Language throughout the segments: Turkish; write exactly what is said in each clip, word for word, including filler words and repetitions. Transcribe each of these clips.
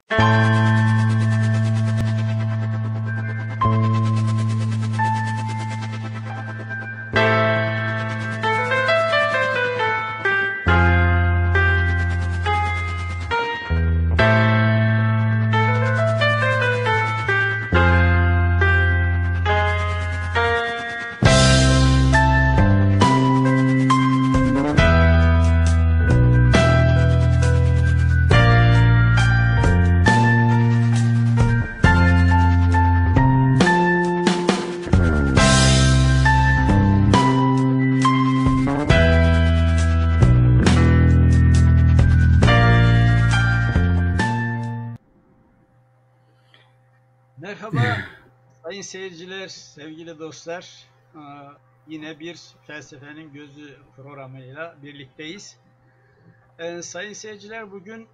Merhaba sayın seyirciler, sevgili dostlar. Yine bir Felsefenin Gözü programıyla birlikteyiz. Sayın seyirciler, bugün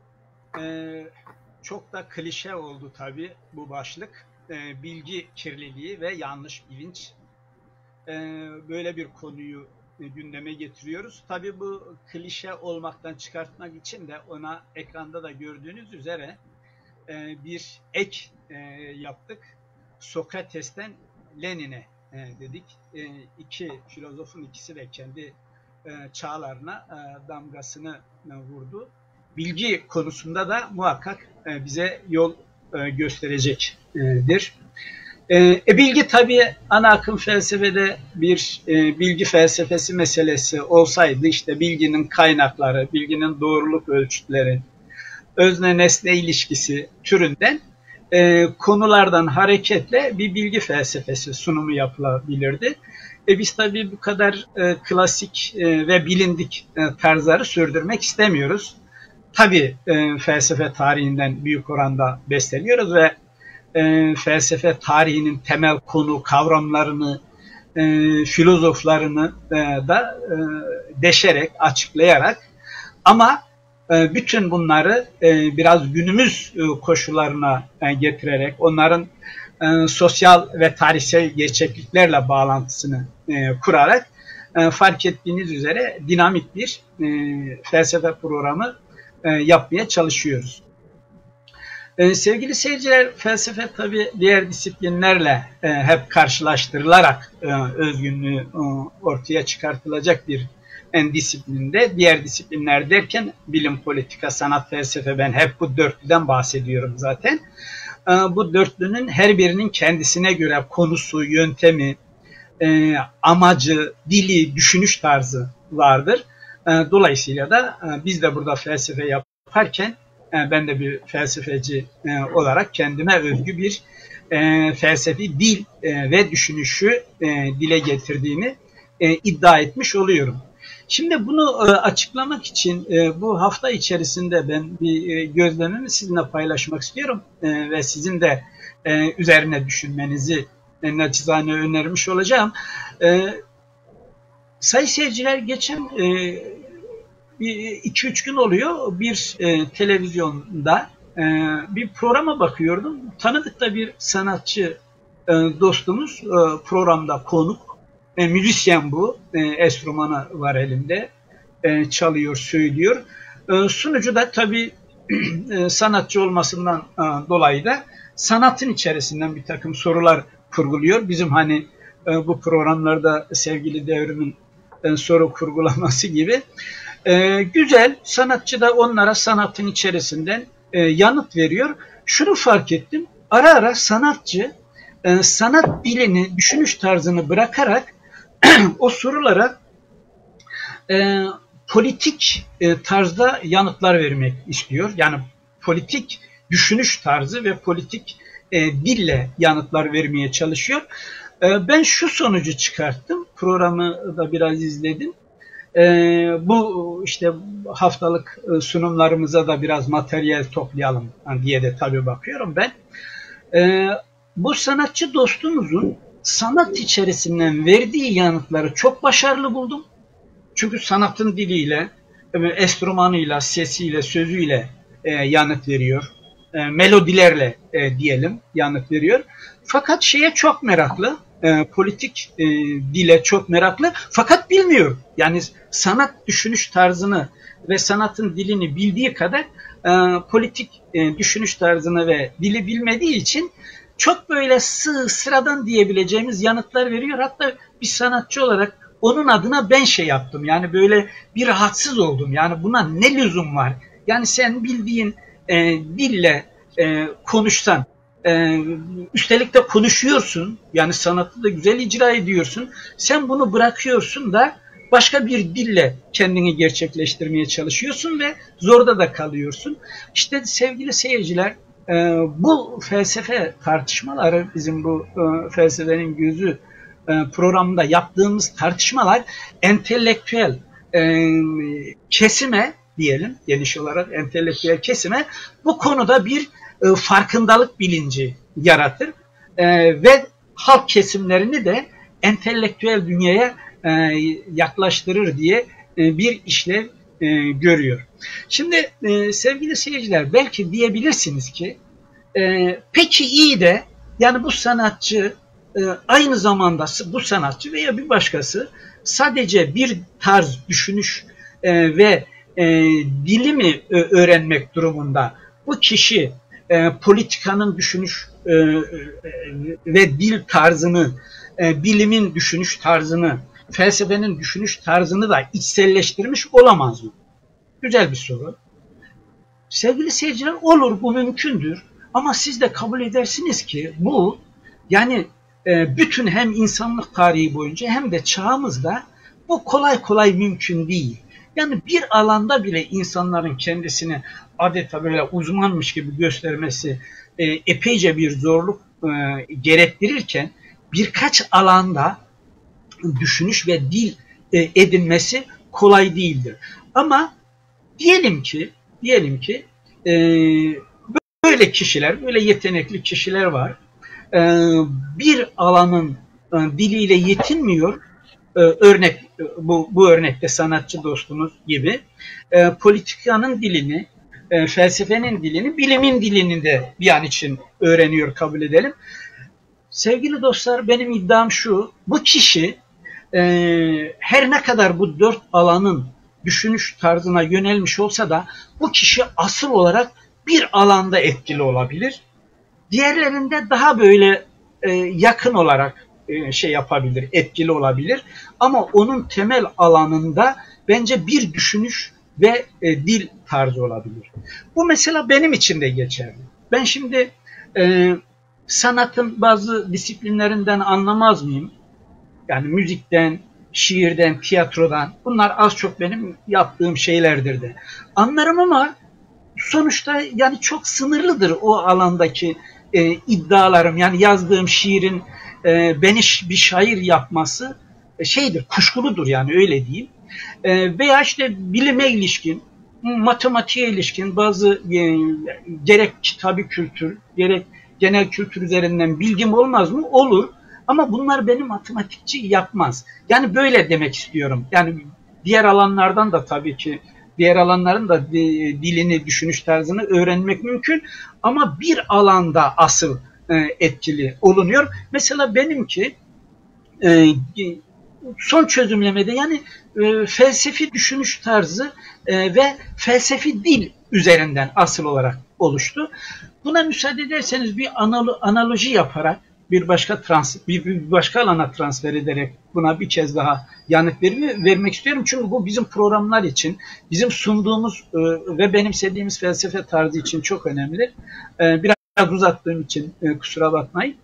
çok da klişe oldu tabii bu başlık. Bilgi kirliliği ve yanlış bilinç. Böyle bir konuyu gündeme getiriyoruz. Tabii bu klişe olmaktan çıkartmak için de ona ekranda da gördüğünüz üzere bir ek yaptık. Sokrates'ten Lenin'e dedik. İki filozofun ikisi de kendi çağlarına damgasını vurdu. Bilgi konusunda da muhakkak bize yol gösterecektir. E, bilgi tabii ana akım felsefede bir e, bilgi felsefesi meselesi olsaydı, işte bilginin kaynakları, bilginin doğruluk ölçütleri, özne nesne ilişkisi türünden e, konulardan hareketle bir bilgi felsefesi sunumu yapılabilirdi. E, biz tabii bu kadar e, klasik e, ve bilindik e, tarzları sürdürmek istemiyoruz. Tabii e, felsefe tarihinden büyük oranda besleniyoruz ve e, felsefe tarihinin temel konu kavramlarını, e, filozoflarını e, da e, deşerek, açıklayarak, ama bütün bunları biraz günümüz koşullarına getirerek, onların sosyal ve tarihsel gerçekliklerle bağlantısını kurarak fark ettiğiniz üzere dinamik bir felsefe programı yapmaya çalışıyoruz. Sevgili seyirciler, felsefe tabii diğer disiplinlerle hep karşılaştırılarak özgünlüğü ortaya çıkartılacak bir en disiplinde. Diğer disiplinler derken bilim, politika, sanat, felsefe, ben hep bu dörtlüden bahsediyorum zaten. Bu dörtlünün her birinin kendisine göre konusu, yöntemi, amacı, dili, düşünüş tarzı vardır. Dolayısıyla da biz de burada felsefe yaparken ben de bir felsefeci olarak kendime özgü bir felsefi dil ve düşünüşü dile getirdiğimi iddia etmiş oluyorum. Şimdi bunu açıklamak için bu hafta içerisinde ben bir gözlemimi sizinle paylaşmak istiyorum ve sizin de üzerine düşünmenizi naçizane önermiş olacağım. Sayın seyirciler, geçen iki üç gün oluyor, bir televizyonda bir programa bakıyordum. Tanıdık da bir sanatçı dostumuz programda konuk. E, müzisyen bu, e, enstrümanı var elinde, e, çalıyor, söylüyor. E, sunucu da tabii e, sanatçı olmasından e, dolayı da sanatın içerisinden bir takım sorular kurguluyor. Bizim hani e, bu programlarda sevgili Devrim'in e, soru kurgulaması gibi. E, güzel, sanatçı da onlara sanatın içerisinden e, yanıt veriyor. Şunu fark ettim, ara ara sanatçı e, sanat dilini, düşünüş tarzını bırakarak o sorulara e, politik e, tarzda yanıtlar vermek istiyor. Yani politik düşünüş tarzı ve politik e, dille yanıtlar vermeye çalışıyor. E, ben şu sonucu çıkarttım. Programı da biraz izledim. E, bu işte haftalık e, sunumlarımıza da biraz materyal toplayalım diye de tabii bakıyorum ben. E, bu sanatçı dostumuzun sanat içerisinden verdiği yanıtları çok başarılı buldum. Çünkü sanatın diliyle, enstrümanıyla, sesiyle, sözüyle e, yanıt veriyor. E, melodilerle e, diyelim yanıt veriyor. Fakat şeye çok meraklı. e, politik e, dile çok meraklı fakat bilmiyor. Yani sanat düşünüş tarzını ve sanatın dilini bildiği kadar e, politik e, düşünüş tarzını ve dili bilmediği için çok böyle sığ, sıradan diyebileceğimiz yanıtlar veriyor. Hatta bir sanatçı olarak onun adına ben şey yaptım. Yani böyle bir rahatsız oldum. Yani buna ne lüzum var? Yani sen bildiğin e, dille e, konuşsan, e, üstelik de konuşuyorsun. Yani sanatı da güzel icra ediyorsun. Sen bunu bırakıyorsun da başka bir dille kendini gerçekleştirmeye çalışıyorsun ve zorda da kalıyorsun. İşte sevgili seyirciler, e, bu felsefe tartışmaları, bizim bu e, felsefenin gözü e, programında yaptığımız tartışmalar entelektüel e, kesime diyelim, geniş olarak entelektüel kesime bu konuda bir e, farkındalık bilinci yaratır e, ve halk kesimlerini de entelektüel dünyaya e, yaklaştırır diye e, bir işlev e, görüyor. Şimdi e, sevgili seyirciler, belki diyebilirsiniz ki e, peki iyi de yani bu sanatçı e, aynı zamanda bu sanatçı veya bir başkası sadece bir tarz düşünüş e, ve e, dili mi öğrenmek durumunda? Bu kişi e, politikanın düşünüş e, e, ve dil tarzını, e, bilimin düşünüş tarzını, felsefenin düşünüş tarzını da içselleştirmiş olamaz mı? Güzel bir soru. Sevgili seyirciler, olur, bu mümkündür. Ama siz de kabul edersiniz ki bu yani e, bütün hem insanlık tarihi boyunca hem de çağımızda bu kolay kolay mümkün değil. Yani bir alanda bile insanların kendisini adeta böyle uzmanmış gibi göstermesi e, epeyce bir zorluk e, gerektirirken birkaç alanda düşünüş ve dil e, edinmesi kolay değildir. Ama diyelim ki diyelim ki e, böyle kişiler, böyle yetenekli kişiler var. E, bir alanın e, diliyle yetinmiyor. Ee, örnek bu, bu örnekte sanatçı dostumuz gibi e, politikanın dilini, e, felsefenin dilini, bilimin dilini de bir an için öğreniyor, kabul edelim. Sevgili dostlar, benim iddiam şu: bu kişi e, her ne kadar bu dört alanın düşünüş tarzına yönelmiş olsa da bu kişi asıl olarak bir alanda etkili olabilir. Diğerlerinde daha böyle e, yakın olarak şey yapabilir, etkili olabilir. Ama onun temel alanında bence bir düşünüş ve e, dil tarzı olabilir. Bu mesela benim için de geçerli. Ben şimdi e, sanatın bazı disiplinlerinden anlamaz mıyım? Yani müzikten, şiirden, tiyatrodan. Bunlar az çok benim yaptığım şeylerdir de. Anlarım ama sonuçta yani çok sınırlıdır o alandaki e, iddialarım. Yani yazdığım şiirin e, beni bir şair yapması e, şeydir, kuşkuludur yani, öyle diyeyim. E, veya işte bilime ilişkin, matematiğe ilişkin bazı e, gerek kitabı kültür, gerek genel kültür üzerinden bilgim olmaz mı? Olur. Ama bunlar beni matematikçi yapmaz. Yani böyle demek istiyorum. Yani diğer alanlardan da tabii ki diğer alanların da dilini, düşünüş tarzını öğrenmek mümkün. Ama bir alanda asıl etkili olunuyor. Mesela benimki son çözümlemede yani felsefi düşünüş tarzı ve felsefi dil üzerinden asıl olarak oluştu. Buna müsaade ederseniz bir analoji yaparak bir başka trans, bir, bir başka alana transfer ederek buna bir kez daha yanıt verme, vermek istiyorum. Çünkü bu bizim programlar için, bizim sunduğumuz e, ve benimsediğimiz felsefe tarzı için çok önemli. E, biraz uzattığım için e, kusura bakmayın.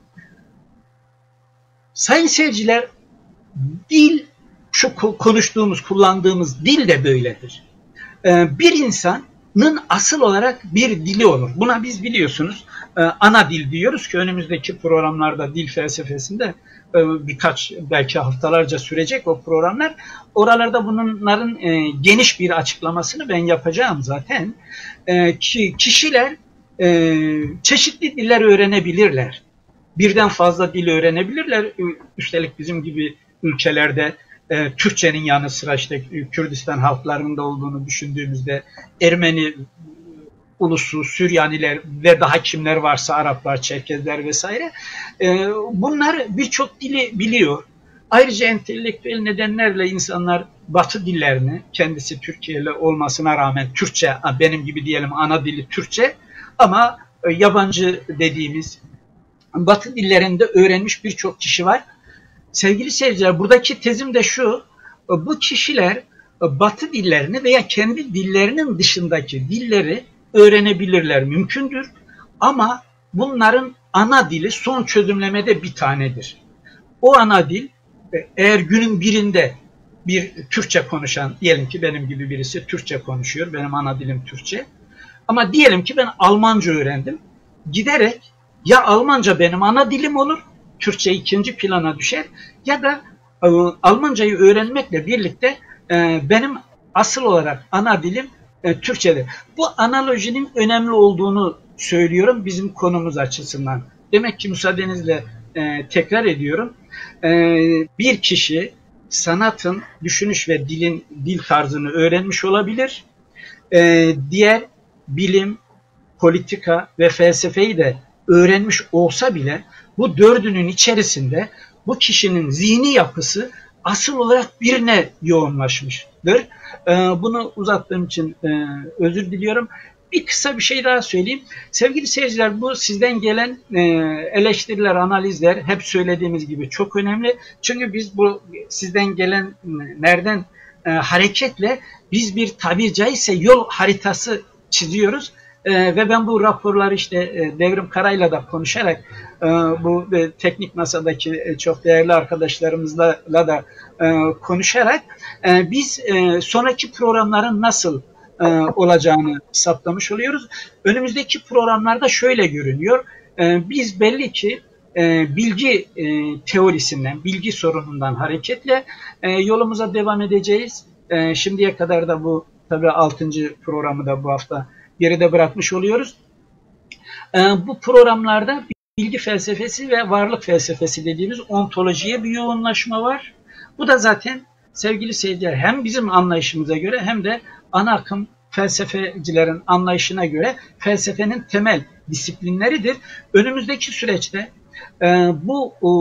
Sayın seyirciler, dil, şu konuştuğumuz, kullandığımız dil de böyledir. E, bir insanın asıl olarak bir dili olur. Buna biz biliyorsunuz ana dil diyoruz ki önümüzdeki programlarda dil felsefesinde birkaç, belki haftalarca sürecek o programlar. Oralarda bunların geniş bir açıklamasını ben yapacağım zaten. Ki kişiler çeşitli diller öğrenebilirler. Birden fazla dil öğrenebilirler. Üstelik bizim gibi ülkelerde Türkçenin yanı sıra işte Kürdistan halklarının da olduğunu düşündüğümüzde Ermeni ulusu, Süryaniler ve daha kimler varsa Araplar, Çerkezler vesaire. E, bunlar birçok dili biliyor. Ayrıca entelektüel nedenlerle insanlar Batı dillerini, kendisi Türkiye'li olmasına rağmen Türkçe, benim gibi diyelim ana dili Türkçe ama yabancı dediğimiz Batı dillerinde öğrenmiş birçok kişi var. Sevgili seyirciler, buradaki tezim de şu, bu kişiler Batı dillerini veya kendi dillerinin dışındaki dilleri öğrenebilirler, mümkündür. Ama bunların ana dili son çözümlemede bir tanedir. O ana dil, eğer günün birinde bir Türkçe konuşan, diyelim ki benim gibi birisi Türkçe konuşuyor, benim ana dilim Türkçe. Ama diyelim ki ben Almanca öğrendim. Giderek ya Almanca benim ana dilim olur, Türkçe ikinci plana düşer ya da e, Almancayı öğrenmekle birlikte e, benim asıl olarak ana dilim e, Türkçedir. Bu analojinin önemli olduğunu söylüyorum bizim konumuz açısından. Demek ki müsaadenizle e, tekrar ediyorum. E, bir kişi sanatın, düşünüş ve dilin dil tarzını öğrenmiş olabilir. E, diğer bilim, politika ve felsefeyi de öğrenmiş olsa bile bu dördünün içerisinde bu kişinin zihni yapısı asıl olarak birine yoğunlaşmıştır. Ee, bunu uzattığım için e, özür diliyorum. Bir kısa bir şey daha söyleyeyim. Sevgili seyirciler, bu sizden gelen e, eleştiriler, analizler hep söylediğimiz gibi çok önemli. Çünkü biz bu sizden gelen nereden e, hareketle biz bir tabiri caizse yol haritası çiziyoruz. Ee, ve ben bu raporları işte e, Devrim Kara'yla da konuşarak e, bu e, teknik masadaki e, çok değerli arkadaşlarımızla da e, konuşarak e, biz e, sonraki programların nasıl e, olacağını saptamış oluyoruz. Önümüzdeki programlarda şöyle görünüyor. E, biz belli ki e, bilgi e, teorisinden, bilgi sorunundan hareketle e, yolumuza devam edeceğiz. E, şimdiye kadar da bu tabii altıncı programı da bu hafta geride bırakmış oluyoruz. Ee, bu programlarda bilgi felsefesi ve varlık felsefesi dediğimiz ontolojiye bir yoğunlaşma var. Bu da zaten sevgili seyirciler hem bizim anlayışımıza göre hem de ana akım felsefecilerin anlayışına göre felsefenin temel disiplinleridir. Önümüzdeki süreçte e, bu o,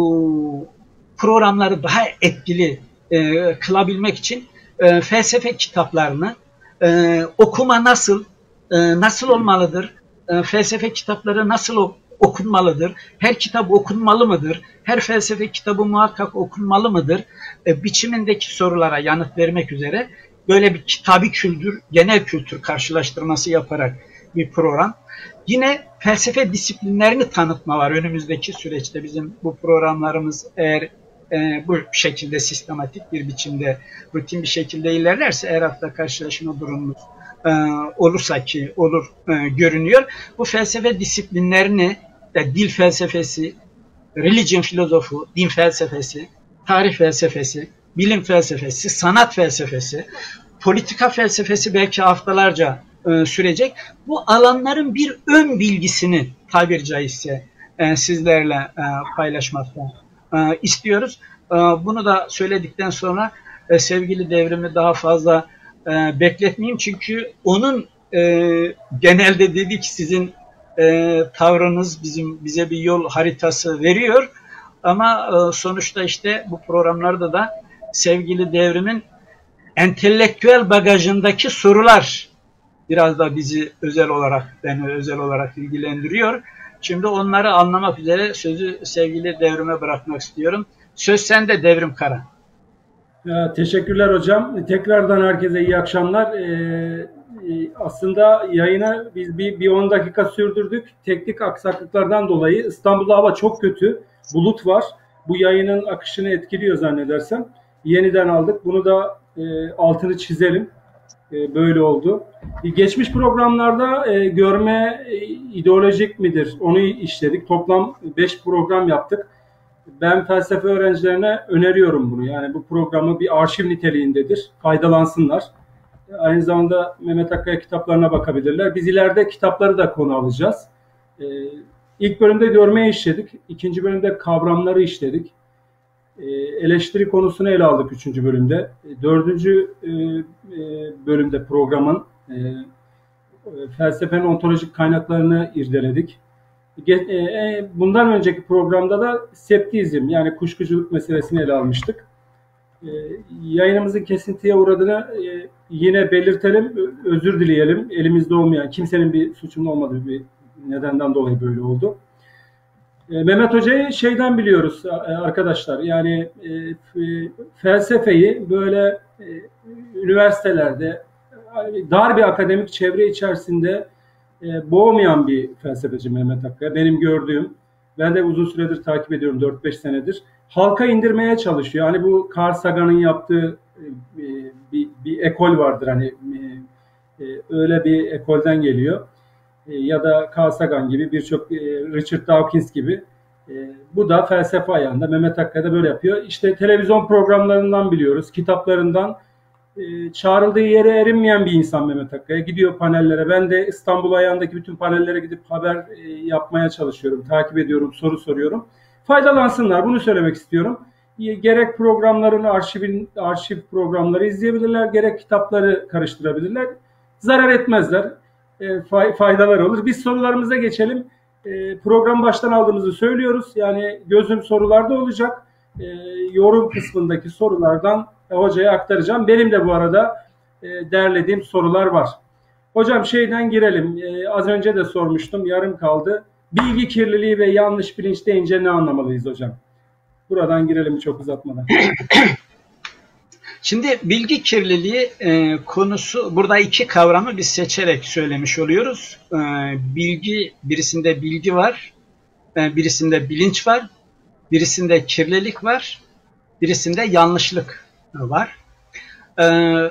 programları daha etkili e, kılabilmek için e, felsefe kitaplarını e, okuma nasıl, nasıl olmalıdır? Felsefe kitapları nasıl okunmalıdır? Her kitap okunmalı mıdır? Her felsefe kitabı muhakkak okunmalı mıdır? Biçimindeki sorulara yanıt vermek üzere böyle bir kitabi kültür, genel kültür karşılaştırması yaparak bir program. Yine felsefe disiplinlerini tanıtma var önümüzdeki süreçte. Bizim bu programlarımız eğer e, bu şekilde sistematik bir biçimde, rutin bir şekilde ilerlerse her hafta karşılaşma durumumuz e, olursa ki olur e, görünüyor. Bu felsefe disiplinlerini de dil felsefesi, religion filozofu, din felsefesi, tarih felsefesi, bilim felsefesi, sanat felsefesi, politika felsefesi belki haftalarca e, sürecek. Bu alanların bir ön bilgisini tabiri caizse e, sizlerle e, paylaşmakta e, istiyoruz. E, bunu da söyledikten sonra e, sevgili Devrim'i daha fazla e, bekletmeyeyim. Çünkü onun e, genelde dedik sizin e, tavrınız bizim bize bir yol haritası veriyor. Ama e, sonuçta işte bu programlarda da sevgili Devrim'in entelektüel bagajındaki sorular biraz da bizi özel olarak, beni özel olarak ilgilendiriyor. Şimdi onları anlamak üzere sözü sevgili Devrim'e bırakmak istiyorum. Söz sende Devrim Kara. Ya, teşekkürler hocam. Tekrardan herkese iyi akşamlar. Ee, aslında yayını biz bir, bir on dakika sürdürdük. Teknik aksaklıklardan dolayı İstanbul'da hava çok kötü. Bulut var. Bu yayının akışını etkiliyor zannedersem. Yeniden aldık. Bunu da e, altını çizelim. E, böyle oldu. E, geçmiş programlarda e, görme e, ideolojik midir? Onu işledik. Toplam beş program yaptık. Ben felsefe öğrencilerine öneriyorum bunu. Yani bu programı bir arşiv niteliğindedir. Faydalansınlar. Aynı zamanda Mehmet Akkaya kitaplarına bakabilirler. Biz ileride kitapları da konu alacağız. Ee, ilk bölümde görmeyi işledik. İkinci bölümde kavramları işledik. Ee, eleştiri konusunu ele aldık üçüncü bölümde. Dördüncü e, e, bölümde programın e, felsefenin ontolojik kaynaklarını irdeledik. Bundan önceki programda da septizm yani kuşkuculuk meselesini ele almıştık. Yayınımızın kesintiye uğradığını yine belirtelim, özür dileyelim. Elimizde olmayan, kimsenin bir suçunun olmadığı bir nedenden dolayı böyle oldu. Mehmet Hoca'yı şeyden biliyoruz arkadaşlar, yani felsefeyi böyle üniversitelerde dar bir akademik çevre içerisinde boğmayan bir felsefeci Mehmet Akkaya. Benim gördüğüm, ben de uzun süredir takip ediyorum, dört beş senedir. Halka indirmeye çalışıyor. Hani bu Carl Sagan'ın yaptığı bir, bir ekol vardır, hani öyle bir ekolden geliyor. Ya da Carl Sagan gibi birçok, Richard Dawkins gibi. Bu da felsefe ayağında. Mehmet Akkaya da böyle yapıyor. İşte televizyon programlarından biliyoruz, kitaplarından. Çağrıldığı yere erinmeyen bir insan Mehmet Akkaya. Gidiyor panellere. Ben de İstanbul ayağındaki bütün panellere gidip haber yapmaya çalışıyorum. Takip ediyorum, soru soruyorum. Faydalansınlar. Bunu söylemek istiyorum. Gerek programların arşivin, arşiv programları izleyebilirler, gerek kitapları karıştırabilirler. Zarar etmezler. Faydalar olur. Biz sorularımıza geçelim. Program baştan aldığımızı söylüyoruz. Yani gözüm sorularda olacak. Yorum kısmındaki sorulardan hocaya aktaracağım. Benim de bu arada derlediğim sorular var. Hocam şeyden girelim. Az önce de sormuştum. Yarım kaldı. Bilgi kirliliği ve yanlış bilinç deyince ne anlamalıyız hocam? Buradan girelim çok uzatmadan. Şimdi bilgi kirliliği e, konusu, burada iki kavramı biz seçerek söylemiş oluyoruz. E, bilgi, birisinde bilgi var, e, birisinde bilinç var, birisinde kirlilik var, birisinde yanlışlık var. E,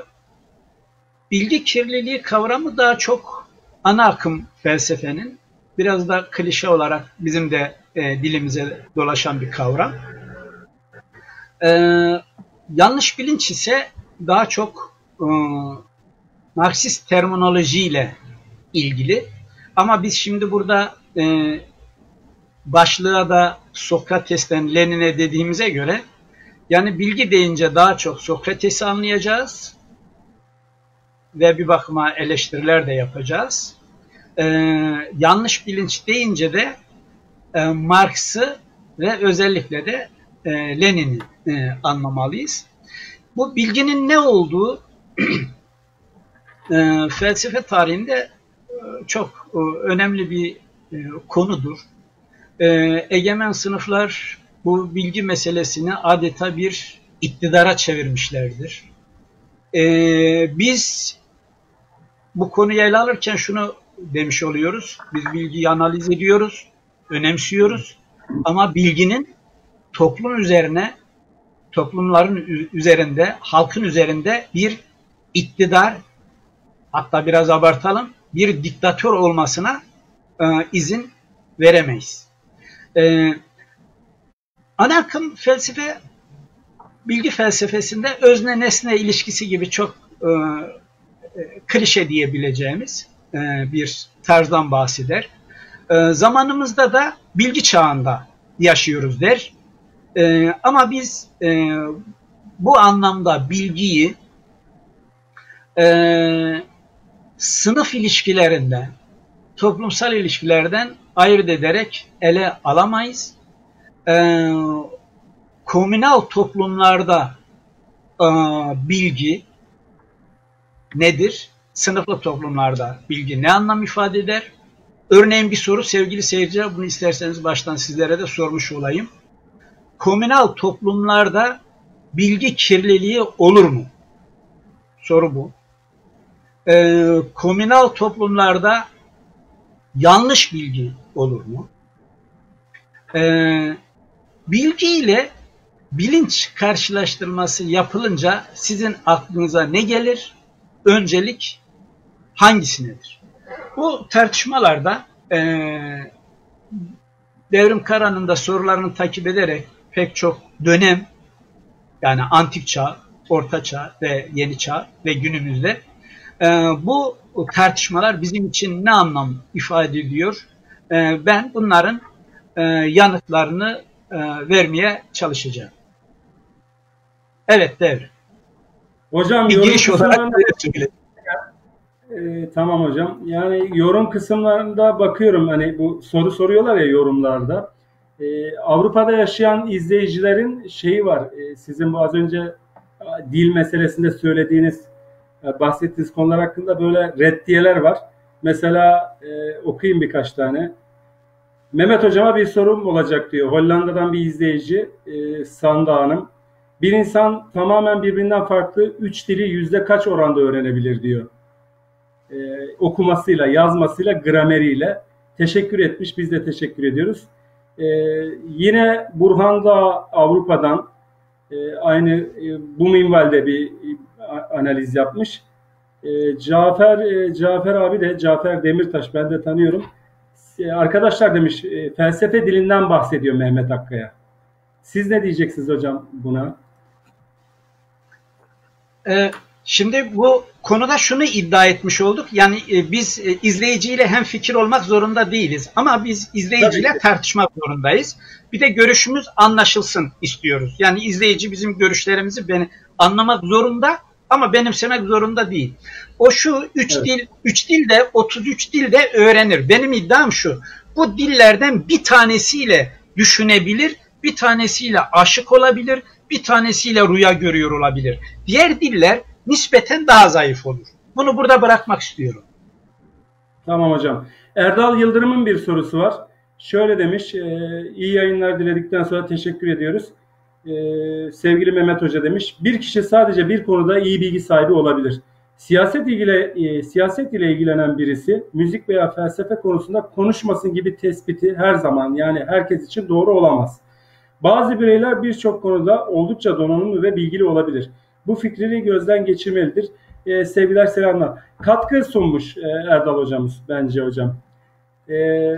bilgi kirliliği kavramı daha çok ana akım felsefenin, biraz da klişe olarak bizim de e, dilimize dolaşan bir kavram. E, yanlış bilinç ise daha çok e, Marksist terminolojiyle ilgili. Ama biz şimdi burada e, başlığa da Sokrates'ten Lenin'e dediğimize göre, yani bilgi deyince daha çok Sokrates'i anlayacağız ve bir bakıma eleştiriler de yapacağız. Ee, yanlış bilinç deyince de e, Marx'ı ve özellikle de e, Lenin'i e, anlamalıyız. Bu bilginin ne olduğu e, felsefe tarihinde e, çok e, önemli bir e, konudur. E, egemen sınıflar bu bilgi meselesini adeta bir iktidara çevirmişlerdir. E, biz bu konuyu ele alırken şunu demiş oluyoruz. Biz bilgiyi analiz ediyoruz, önemsiyoruz. Ama bilginin toplum üzerine, toplumların üzerinde, halkın üzerinde bir iktidar, hatta biraz abartalım, bir diktatör olmasına e, izin veremeyiz. E, ana akım felsefe, bilgi felsefesinde özne nesne ilişkisi gibi çok e, e, klişe diyebileceğimiz e, bir tarzdan bahseder. E, zamanımızda da bilgi çağında yaşıyoruz der. E, ama biz e, bu anlamda bilgiyi e, sınıf ilişkilerinden, toplumsal ilişkilerden ayırt ederek ele alamayız. E, komünal toplumlarda e, bilgi nedir? Sınıflı toplumlarda bilgi ne anlam ifade eder? Örneğin bir soru sevgili seyirciler, bunu isterseniz baştan sizlere de sormuş olayım. Komünal toplumlarda bilgi kirliliği olur mu? Soru bu. Ee, komünal toplumlarda yanlış bilgi olur mu? Ee, bilgi ile bilinç karşılaştırması yapılınca sizin aklınıza ne gelir? Öncelik hangisinedir? Bu tartışmalarda e, Devrim Kara'nın da sorularını takip ederek pek çok dönem, yani antik çağ, orta çağ ve yeni çağ ve günümüzde e, bu tartışmalar bizim için ne anlam ifade ediyor? E, ben bunların e, yanıtlarını e, vermeye çalışacağım. Evet Devrim. Hocam bir giriş olarak kısmından, E, tamam hocam. Yani yorum kısımlarında bakıyorum, hani bu soru soruyorlar ya yorumlarda. E, Avrupa'da yaşayan izleyicilerin şeyi var. E, sizin bu az önce e, dil meselesinde söylediğiniz, e, bahsettiğiniz konular hakkında böyle reddiyeler var. Mesela e, okuyayım birkaç tane. Mehmet hocama bir sorum olacak diyor. Hollanda'dan bir izleyici, e, Sanda Hanım. Bir insan tamamen birbirinden farklı üç dili yüzde kaç oranda öğrenebilir diyor. Ee, okumasıyla, yazmasıyla, grameriyle teşekkür etmiş. Biz de teşekkür ediyoruz. Ee, yine Burhan da Avrupa'dan e, aynı e, bu minvalde bir e, analiz yapmış. E, Cafer e, Cafer abi de, Cafer Demirtaş, ben de tanıyorum. E, arkadaşlar demiş, e, felsefe dilinden bahsediyor Mehmet Akkaya. Siz ne diyeceksiniz hocam buna? Ee, Şimdi bu konuda şunu iddia etmiş olduk. Yani e, biz e, izleyiciyle hemfikir olmak zorunda değiliz. Ama biz izleyiciyle tartışmak zorundayız. Bir de görüşümüz anlaşılsın istiyoruz. Yani izleyici bizim görüşlerimizi beni anlamak zorunda ama benimsemek zorunda değil. O şu üç evet. dil, üç dilde, otuz üç dilde öğrenir. Benim iddiam şu. Bu dillerden bir tanesiyle düşünebilir, bir tanesiyle aşık olabilir, bir tanesiyle rüya görüyor olabilir. Diğer diller nispeten daha zayıf olur. Bunu burada bırakmak istiyorum. Tamam hocam. Erdal Yıldırım'ın bir sorusu var. Şöyle demiş, e, iyi yayınlar diledikten sonra teşekkür ediyoruz. E, sevgili Mehmet Hoca demiş, bir kişi sadece bir konuda iyi bilgi sahibi olabilir. Siyaset ile, e, siyaset ile ilgilenen birisi müzik veya felsefe konusunda konuşmasın gibi tespiti her zaman, yani herkes için doğru olamaz. Bazı bireyler birçok konuda oldukça donanımlı ve bilgili olabilir. Bu fikrini gözden geçirmelidir. Ee, sevgiler, selamlar. Katkı sunmuş e, Erdal hocamız bence hocam. Ee,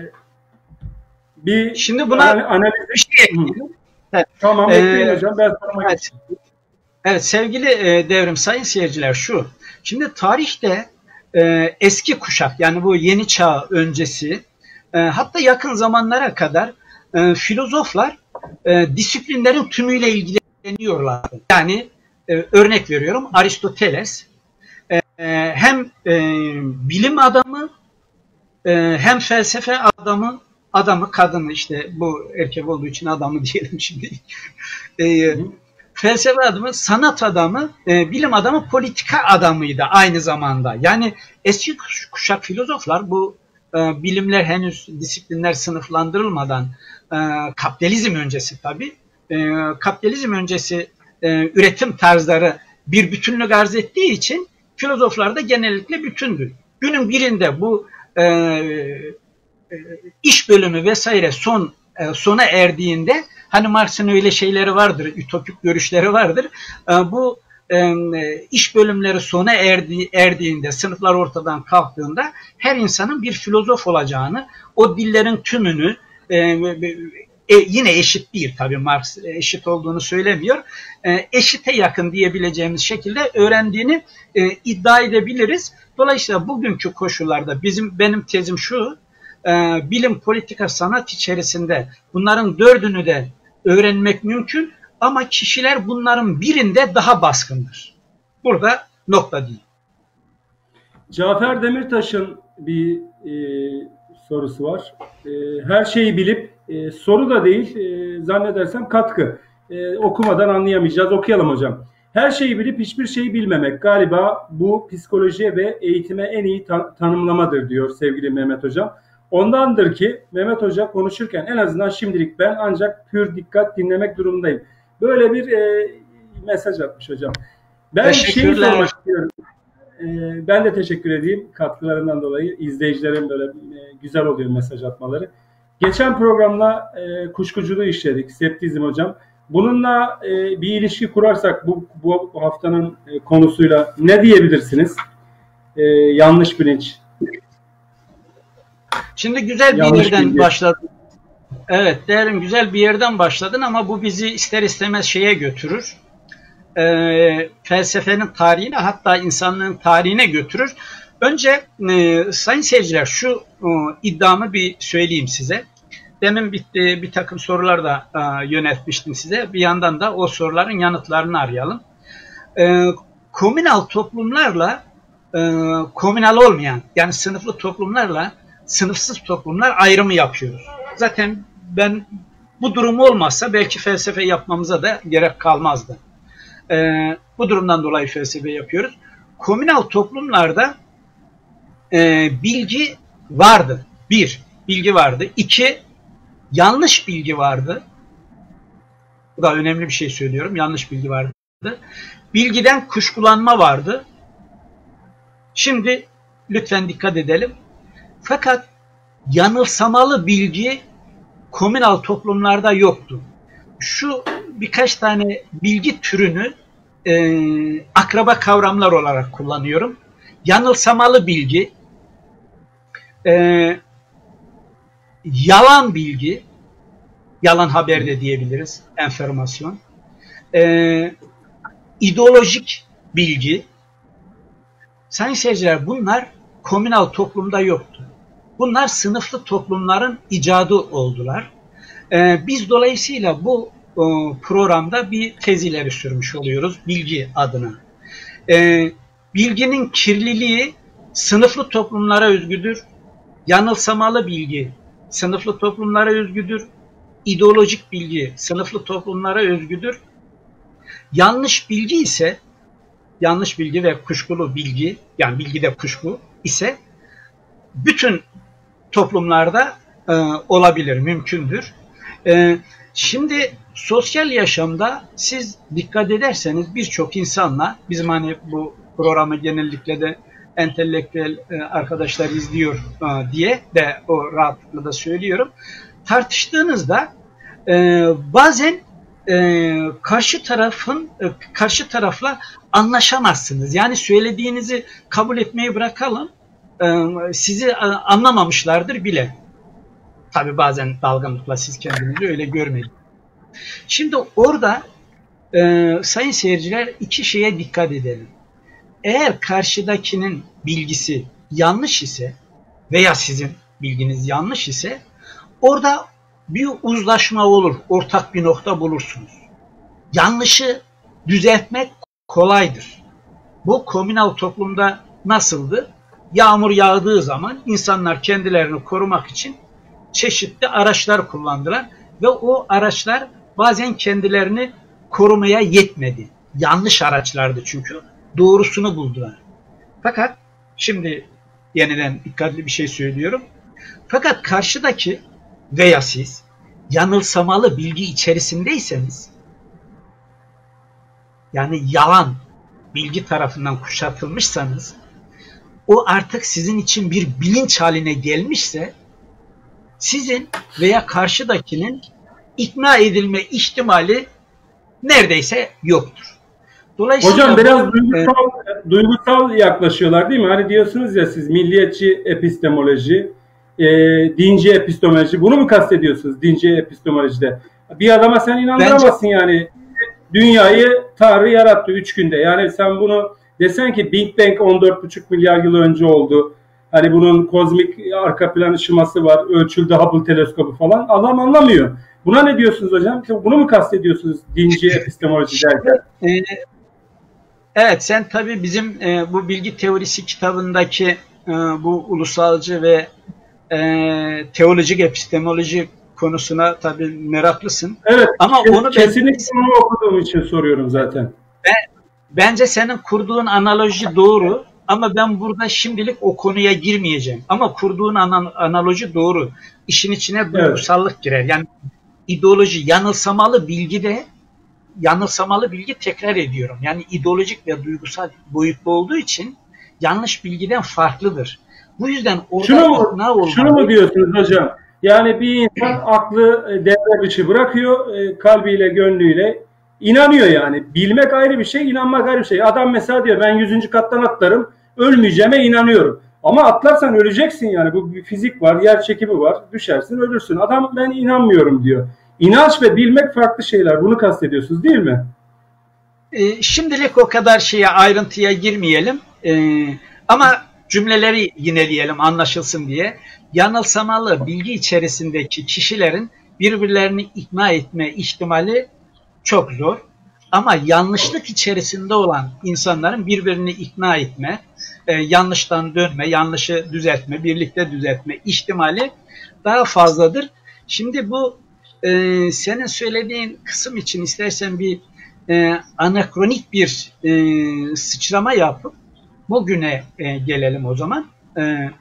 bir Şimdi buna analiz bir şey ekleyelim. Evet. Tamam, ekleyin ee, hocam. Ben sormak evet. istiyorum. Evet sevgili e, devrim sayın seyirciler, şu. Şimdi tarihte e, eski kuşak, yani bu yeni çağ öncesi, e, hatta yakın zamanlara kadar e, filozoflar e, disiplinlerin tümüyle ilgileniyorlardı. Yani e, örnek veriyorum, Aristoteles e, hem e, bilim adamı e, hem felsefe adamı, adamı kadını, işte bu erkek olduğu için adamı diyelim şimdi. e, felsefe adamı, sanat adamı, e, bilim adamı, politika adamıydı aynı zamanda. Yani eski kuşak filozoflar bu e, bilimler henüz disiplinler sınıflandırılmadan, e, kapitalizm öncesi tabii, e, kapitalizm öncesi e, üretim tarzları bir bütünlük arz ettiği için filozoflar da genellikle bütündü. Günün birinde bu e, e, iş bölümü vesaire son e, sona erdiğinde, hani Marx'ın öyle şeyleri vardır, ütopik görüşleri vardır. E, bu e, iş bölümleri sona erdi, erdiğinde, sınıflar ortadan kalktığında her insanın bir filozof olacağını, o dillerin tümünü e, e, yine eşit değil tabii, Marx eşit olduğunu söylemiyor, e, eşite yakın diyebileceğimiz şekilde öğrendiğini e, iddia edebiliriz. Dolayısıyla bugünkü koşullarda bizim benim tezim şu: e, bilim, politika, sanat içerisinde bunların dördünü de öğrenmek mümkün ama kişiler bunların birinde daha baskındır. Burada nokta değil. Cafer Demirtaş'ın bir e, sorusu var. E, her şeyi bilip, e, soru da değil e, zannedersem katkı. E, okumadan anlayamayacağız. Okuyalım hocam. Her şeyi bilip hiçbir şeyi bilmemek galiba bu psikolojiye ve eğitime en iyi ta- tanımlamadır diyor sevgili Mehmet hocam. Ondandır ki Mehmet Hoca konuşurken en azından şimdilik ben ancak pür dikkat dinlemek durumundayım. Böyle bir e, mesaj atmış hocam. Ben şeyi sormak istiyorum. E, ben de teşekkür edeyim katkılarından dolayı. İzleyicilerin böyle e, güzel oluyor mesaj atmaları. Geçen programda e, kuşkuculuğu işledik. Septizm hocam. Bununla e, bir ilişki kurarsak bu, bu haftanın e, konusuyla ne diyebilirsiniz? E, yanlış bilinç. Şimdi güzel bir Yanlış yerden bilgi. başladın. Evet, değerim güzel bir yerden başladın ama bu bizi ister istemez şeye götürür. Ee, felsefenin tarihine, hatta insanlığın tarihine götürür. Önce e, sayın seyirciler, şu e, iddiamı bir söyleyeyim size. Demin bir, e, bir takım sorular da e, yöneltmiştim size. Bir yandan da o soruların yanıtlarını arayalım. E, komünal toplumlarla e, komünal olmayan, yani sınıflı toplumlarla sınıfsız toplumlar ayrımı yapıyoruz. Zaten ben bu durum olmazsa belki felsefe yapmamıza da gerek kalmazdı. E, bu durumdan dolayı felsefe yapıyoruz. Komünal toplumlarda e, bilgi vardı. Bir, bilgi vardı. İki, yanlış bilgi vardı. Bu da önemli bir şey söylüyorum. Yanlış bilgi vardı. Bilgiden kuşkulanma vardı. Şimdi lütfen dikkat edelim. Fakat yanılsamalı bilgi komünal toplumlarda yoktu. Şu birkaç tane bilgi türünü e, akraba kavramlar olarak kullanıyorum. Yanılsamalı bilgi, e, yalan bilgi, yalan haber de diyebiliriz, enformasyon, e, ideolojik bilgi. Sayın seyirciler, bunlar komünal toplumda yoktu. Bunlar sınıflı toplumların icadı oldular. Ee, biz dolayısıyla bu e, programda bir tez ileri sürmüş oluyoruz bilgi adına. Ee, bilginin kirliliği sınıflı toplumlara özgüdür. Yanılsamalı bilgi sınıflı toplumlara özgüdür. İdeolojik bilgi sınıflı toplumlara özgüdür. Yanlış bilgi ise, yanlış bilgi ve kuşkulu bilgi, yani bilgide kuşku ise bütün toplumlarda e, olabilir, mümkündür. E, şimdi sosyal yaşamda siz dikkat ederseniz birçok insanla, bizim hani bu programı genellikle de entelektüel e, arkadaşlar izliyor e, diye de o rahatlıkla da söylüyorum. Tartıştığınızda e, bazen e, karşı tarafın e, karşı tarafla anlaşamazsınız. Yani söylediğinizi kabul etmeyi bırakalım. Sizi anlamamışlardır bile. Tabi bazen dalgınlıkla siz kendinizi öyle görmeyin. Şimdi orada e, sayın seyirciler iki şeye dikkat edelim. Eğer karşıdakinin bilgisi yanlış ise veya sizin bilginiz yanlış ise orada bir uzlaşma olur. Ortak bir nokta bulursunuz. Yanlışı düzeltmek kolaydır. Bu komünal toplumda nasıldı? Yağmur yağdığı zaman insanlar kendilerini korumak için çeşitli araçlar kullandılar ve o araçlar bazen kendilerini korumaya yetmedi. Yanlış araçlardı çünkü. Doğrusunu buldular. Fakat şimdi yeniden dikkatli bir şey söylüyorum. Fakat karşıdaki veya siz yanılsamalı bilgi içerisindeyseniz, yani yalan bilgi tarafından kuşatılmışsanız, o artık sizin için bir bilinç haline gelmişse sizin veya karşıdakinin ikna edilme ihtimali neredeyse yoktur. Dolayısıyla hocam biraz bu, duygusal, e, duygusal yaklaşıyorlar değil mi? Hani diyorsunuz ya siz milliyetçi epistemoloji, e, dinci epistemoloji, bunu mu kastediyorsunuz dinci epistemolojide? Bir adama sen inandıramazsın bence, yani dünyayı Tanrı yarattı üç günde. Yani sen bunu desen ki Big Bang on dört buçuk milyar yıl önce oldu. Hani bunun kozmik arka plan ışıması var. Ölçüldü Hubble teleskobu falan. Adam anlamıyor. Buna ne diyorsunuz hocam? Bunu mu kastediyorsunuz dinci epistemoloji derken? Evet, sen tabii bizim e, bu bilgi teorisi kitabındaki e, bu ulusalcı ve e, teolojik epistemoloji konusuna tabii meraklısın. Evet. Ama kes, onu kesinlikle ben, onu okuduğum için soruyorum zaten. Ben, bence senin kurduğun analoji doğru ama ben burada şimdilik o konuya girmeyeceğim. Ama kurduğun ana, analoji doğru. İşin içine duygusallık evet. girer. Yani ideoloji, yanılsamalı bilgi de yanılsamalı bilgi tekrar ediyorum. Yani ideolojik ve duygusal boyutlu olduğu için yanlış bilgiden farklıdır. Bu yüzden orada şunu mu, şunu mu diyorsunuz hocam? Yani bir insan aklı devre dışı bırakıyor, kalbiyle, gönlüyle inanıyor yani. Bilmek ayrı bir şey, inanmak ayrı bir şey. Adam mesela diyor ben yüzüncü kattan atlarım, ölmeyeceğime inanıyorum. Ama atlarsan öleceksin yani. Bu bir fizik var, yer çekimi var. Düşersin, ölürsün. Adam ben inanmıyorum diyor. İnanç ve bilmek farklı şeyler. Bunu kastediyorsunuz değil mi? E, şimdilik o kadar şeye ayrıntıya girmeyelim. E, ama cümleleri yineleyelim anlaşılsın diye. Yanılsamalı bilgi içerisindeki kişilerin birbirlerini ikna etme ihtimali çok zor. Ama yanlışlık içerisinde olan insanların birbirini ikna etme, e, yanlıştan dönme, yanlışı düzeltme, birlikte düzeltme ihtimali daha fazladır. Şimdi bu e, senin söylediğin kısım için istersen bir e, anakronik bir e, sıçrama yapıp bugüne e, gelelim o zaman. E,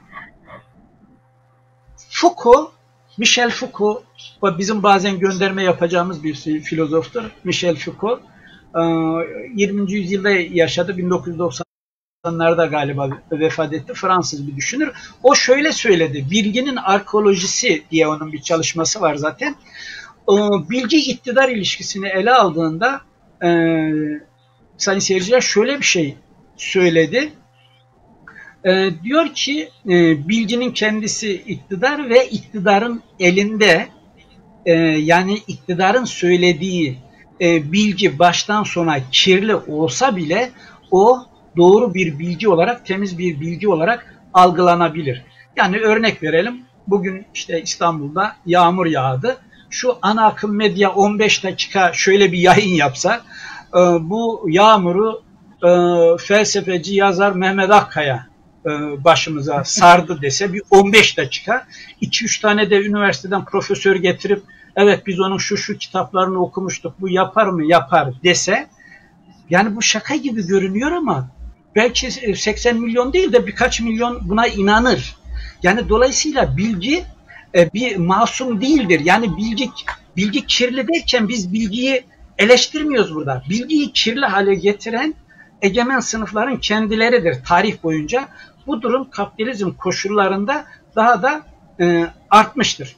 Foucault, Michel Foucault, bizim bazen gönderme yapacağımız bir filozoftur. Michel Foucault, yirminci yüzyılda yaşadı, bin dokuz yüz doksanlarda galiba vefat etti, Fransız bir düşünür. O şöyle söyledi, bilginin arkeolojisi diye onun bir çalışması var zaten. Bilgi-iktidar ilişkisini ele aldığında, sayın seyirciler, şöyle bir şey söyledi. E, diyor ki e, bilginin kendisi iktidar ve iktidarın elinde e, yani iktidarın söylediği e, bilgi baştan sona kirli olsa bile o doğru bir bilgi olarak, temiz bir bilgi olarak algılanabilir. Yani örnek verelim, bugün işte İstanbul'da yağmur yağdı. Şu ana akım medya on beş dakika şöyle bir yayın yapsa, e, bu yağmuru e, felsefeci yazar Mehmet Akkaya başımıza sardı dese, bir on beş dakika, iki üç tane de üniversiteden profesör getirip evet biz onun şu şu kitaplarını okumuştuk, bu yapar mı? Yapar dese, yani bu şaka gibi görünüyor ama belki seksen milyon değil de birkaç milyon buna inanır. Yani dolayısıyla bilgi bir masum değildir. Yani bilgi bilgi kirli derken biz bilgiyi eleştirmiyoruz burada. Bilgiyi kirli hale getiren egemen sınıfların kendileridir tarih boyunca. Bu durum kapitalizm koşullarında daha da e, artmıştır.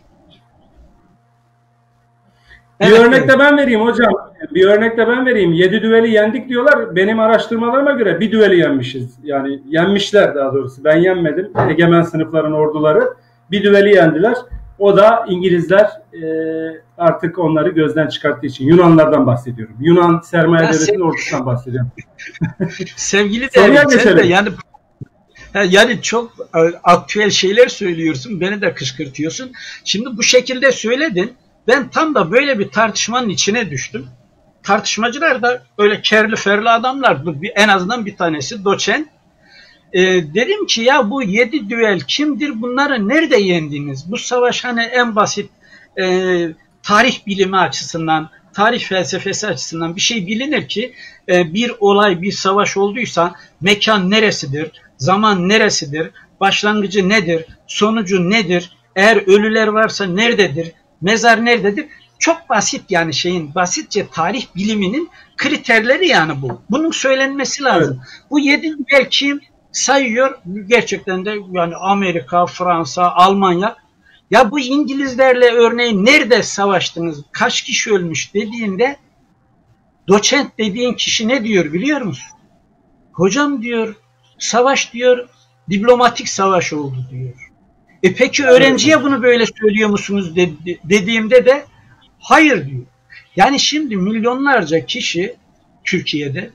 Bir evet, örnek de ben vereyim hocam. Bir örnek de ben vereyim. Yedi düveli yendik diyorlar. Benim araştırmalarıma göre bir düveli yenmişiz. Yani yenmişler daha doğrusu. Ben yenmedim. Egemen sınıfların orduları bir düveli yendiler. O da İngilizler e, artık onları gözden çıkarttığı için. Yunanlardan bahsediyorum. Yunan sermaye devletinin ordusundan bahsediyorum. Sevgili de yani yani çok aktüel şeyler söylüyorsun. Beni de kışkırtıyorsun. Şimdi bu şekilde söyledin. Ben tam da böyle bir tartışmanın içine düştüm. Tartışmacılar da öyle kerli ferli adamlar. En azından bir tanesi doçent. Ee, dedim ki ya bu yedi düel kimdir? Bunları nerede yendiniz? Bu savaş hani en basit e, tarih bilimi açısından, tarih felsefesi açısından bir şey bilinir ki e, bir olay, bir savaş olduysa mekan neresidir? Zaman neresidir? Başlangıcı nedir? Sonucu nedir? Eğer ölüler varsa nerededir? Mezar nerededir? Çok basit, yani şeyin basitçe tarih biliminin kriterleri yani bu. Bunun söylenmesi lazım. Evet. Bu yedi düel kim? Sayıyor, gerçekten de yani Amerika, Fransa, Almanya. Ya bu İngilizlerle örneğin nerede savaştınız, kaç kişi ölmüş dediğinde doçent dediğin kişi ne diyor biliyor musun? Hocam diyor, savaş diyor diplomatik savaş oldu diyor. E peki öğrenciye bunu böyle söylüyor musunuz dedi, dediğimde de hayır diyor. Yani şimdi milyonlarca kişi Türkiye'de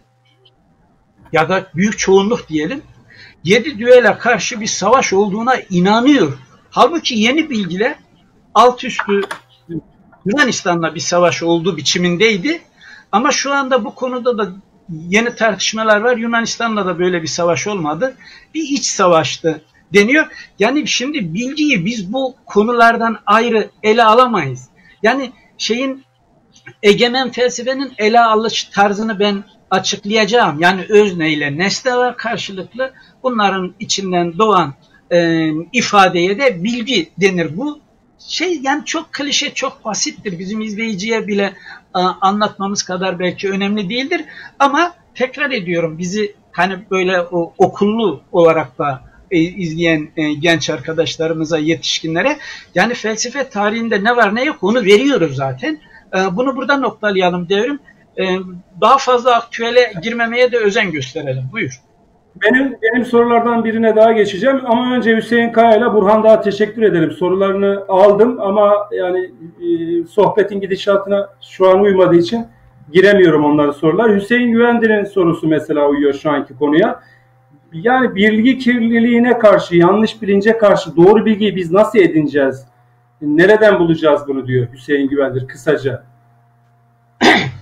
ya da büyük çoğunluk diyelim yedi düele karşı bir savaş olduğuna inanıyor. Halbuki yeni bilgiler alt üstü Yunanistan'la bir savaş olduğu biçimindeydi. Ama şu anda bu konuda da yeni tartışmalar var. Yunanistan'la da böyle bir savaş olmadı. Bir iç savaştı deniyor. Yani şimdi bilgiyi biz bu konulardan ayrı ele alamayız. Yani şeyin egemen felsefenin ele alış tarzını ben açıklayacağım. Yani özne ile nesne var karşılıklı. Bunların içinden doğan e, ifadeye de bilgi denir. Bu şey yani çok klişe, çok basittir. Bizim izleyiciye bile a, anlatmamız kadar belki önemli değildir. Ama tekrar ediyorum, bizi hani böyle o, okullu olarak da e, izleyen e, genç arkadaşlarımıza, yetişkinlere yani felsefe tarihinde ne var ne yok onu veriyoruz zaten. E, bunu burada noktalayalım derim. E, daha fazla aktüele girmemeye de özen gösterelim. Buyur. Benim benim sorulardan birine daha geçeceğim ama önce Hüseyin Kaya ile Burhan Dağ'a teşekkür ederim. Sorularını aldım ama yani e, sohbetin gidişatına şu an uymadığı için giremiyorum onların sorular. Hüseyin Güvendir'in sorusu mesela uyuyor şu anki konuya. Yani bilgi kirliliğine karşı, yanlış bilince karşı doğru bilgiyi biz nasıl edineceğiz? Nereden bulacağız bunu diyor Hüseyin Güvendir kısaca.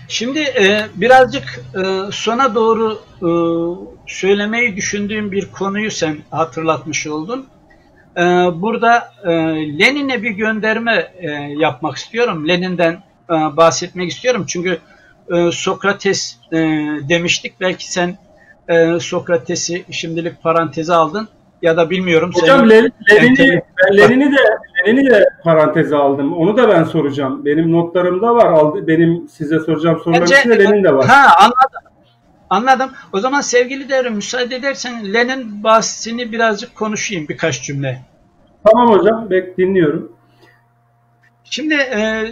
Şimdi e, birazcık e, sona doğru e, söylemeyi düşündüğüm bir konuyu sen hatırlatmış oldun. E, burada e, Lenin'e bir gönderme e, yapmak istiyorum. Lenin'den e, bahsetmek istiyorum. Çünkü e, Sokrates e, demiştik. Belki sen e, Sokrates'i şimdilik paranteze aldın. Ya da bilmiyorum. Hocam Lenin'i Lenin'i Lenin'i de Lenin'i de paranteze aldım. Onu da ben soracağım. Benim notlarımda var. Aldı, benim size soracağım soruların içinde Lenin de var. Ha, anladım. Anladım. O zaman sevgili devrim, müsaade edersen Lenin bahsini birazcık konuşayım, birkaç cümle. Tamam hocam, bek dinliyorum. Şimdi e, e,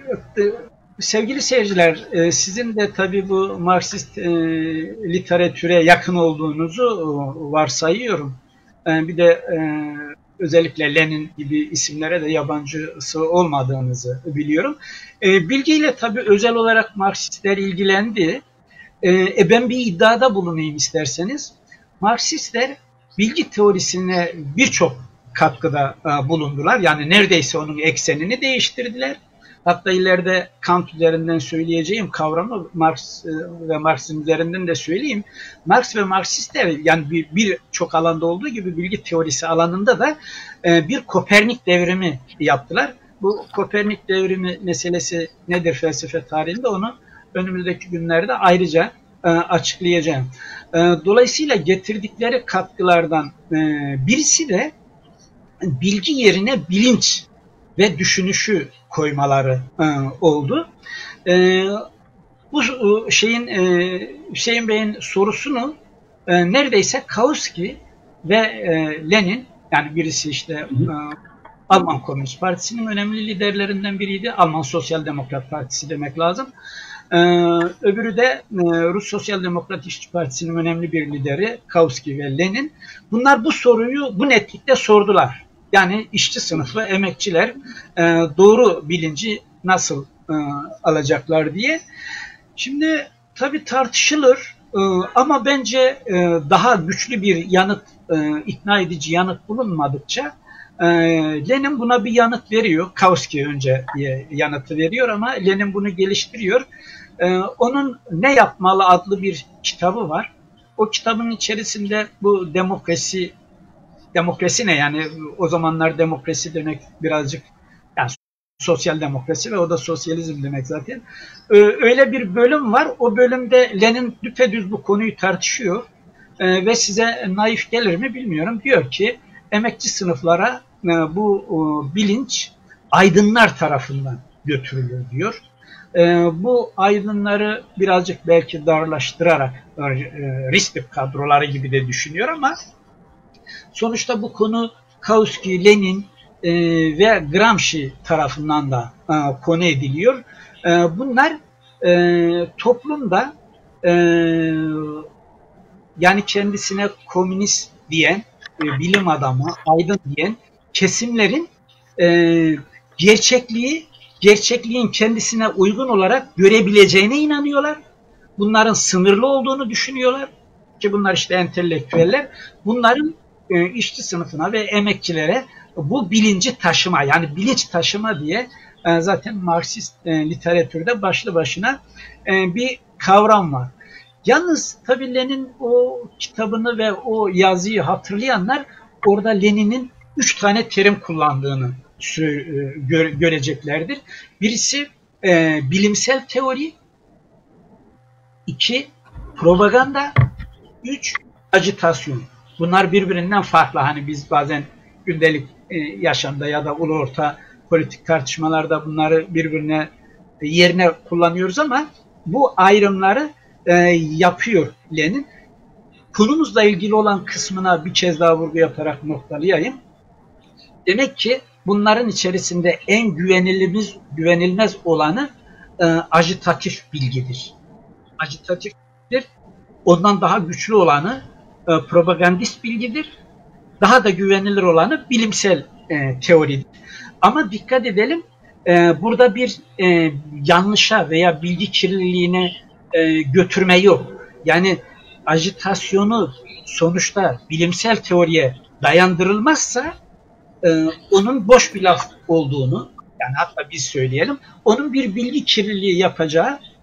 sevgili seyirciler, e, sizin de tabii bu Marksist e, literatüre yakın olduğunuzu e, varsayıyorum. E, bir de e, özellikle Lenin gibi isimlere de yabancısı olmadığınızı biliyorum. E, bilgiyle tabii özel olarak Marksistler ilgilendi. E, ben bir iddiada bulunayım isterseniz. Marksistler bilgi teorisine birçok katkıda e, bulundular. Yani neredeyse onun eksenini değiştirdiler. Hatta ileride Kant üzerinden söyleyeceğim kavramı Marx e, ve Marx'ın üzerinden de söyleyeyim. Marx ve Marksistler yani birçok bir alanda olduğu gibi bilgi teorisi alanında da e, bir Kopernik devrimi yaptılar. Bu Kopernik devrimi meselesi nedir felsefe tarihinde, onu önümüzdeki günlerde ayrıca e, açıklayacağım. E, dolayısıyla getirdikleri katkılardan e, birisi de bilgi yerine bilinç ve düşünüşü koymaları e, oldu. E, bu şeyin e, Hüseyin Bey'in sorusunu e, neredeyse Kautsky ve e, Lenin, yani birisi işte e, Alman Komünist Partisi'nin önemli liderlerinden biriydi. Alman Sosyal Demokrat Partisi demek lazım. Ee, öbürü de e, Rus Sosyal Demokrat İşçi Partisi'nin önemli bir lideri Kautsky ve Lenin. Bunlar bu soruyu bu netlikte sordular. Yani işçi sınıfı, emekçiler e, doğru bilinci nasıl e, alacaklar diye. Şimdi tabii tartışılır e, ama bence e, daha güçlü bir yanıt, e, ikna edici yanıt bulunmadıkça e, Lenin buna bir yanıt veriyor. Kautsky önce yanıtı veriyor ama Lenin bunu geliştiriyor. Ee, onun Ne Yapmalı adlı bir kitabı var. O kitabın içerisinde bu demokrasi, demokrasi ne yani, o zamanlar demokrasi demek birazcık yani sosyal demokrasi ve o da sosyalizm demek zaten. Ee, öyle bir bölüm var. O bölümde Lenin düpedüz bu konuyu tartışıyor ee, ve size naif gelir mi bilmiyorum. Diyor ki emekçi sınıflara e, bu o, bilinç aydınlar tarafından götürülür diyor. E, bu aydınları birazcık belki darlaştırarak e, risk kadroları gibi de düşünüyor ama sonuçta bu konu Kautsky, Lenin e, ve Gramsci tarafından da e, konu ediliyor. E, bunlar e, toplumda e, yani kendisine komünist diyen, e, bilim adamı, aydın diyen kesimlerin e, gerçekliği gerçekliğin kendisine uygun olarak görebileceğine inanıyorlar. Bunların sınırlı olduğunu düşünüyorlar. Ki bunlar işte entelektüeller. Bunların e, işçi sınıfına ve emekçilere bu bilinci taşıma, yani bilinç taşıma diye e, zaten Marksist e, literatürde başlı başına e, bir kavram var. Yalnız tabii Lenin o kitabını ve o yazıyı hatırlayanlar orada Lenin'in üç tane terim kullandığını göreceklerdir. Birisi e, bilimsel teori, iki propaganda, üç ajitasyon. Bunlar birbirinden farklı. Hani biz bazen gündelik e, yaşamda ya da ulu orta politik tartışmalarda bunları birbirine e, yerine kullanıyoruz ama bu ayrımları e, yapıyor Lenin. Konumuzla ilgili olan kısmına bir kez daha vurgu yaparak noktalayayım. Demek ki bunların içerisinde en güvenilmez, güvenilmez olanı e, ajitatif bilgidir. Ajitatif bilgidir. Ondan daha güçlü olanı e, propagandist bilgidir. Daha da güvenilir olanı bilimsel e, teoridir. Ama dikkat edelim, e, burada bir e, yanlışa veya bilgi kirliliğine e, götürme yok. Yani ajitasyonu sonuçta bilimsel teoriye dayandırılmazsa Ee, onun boş bir laf olduğunu, yani hatta biz söyleyelim, onun bir bilgi kirliliği yapacağı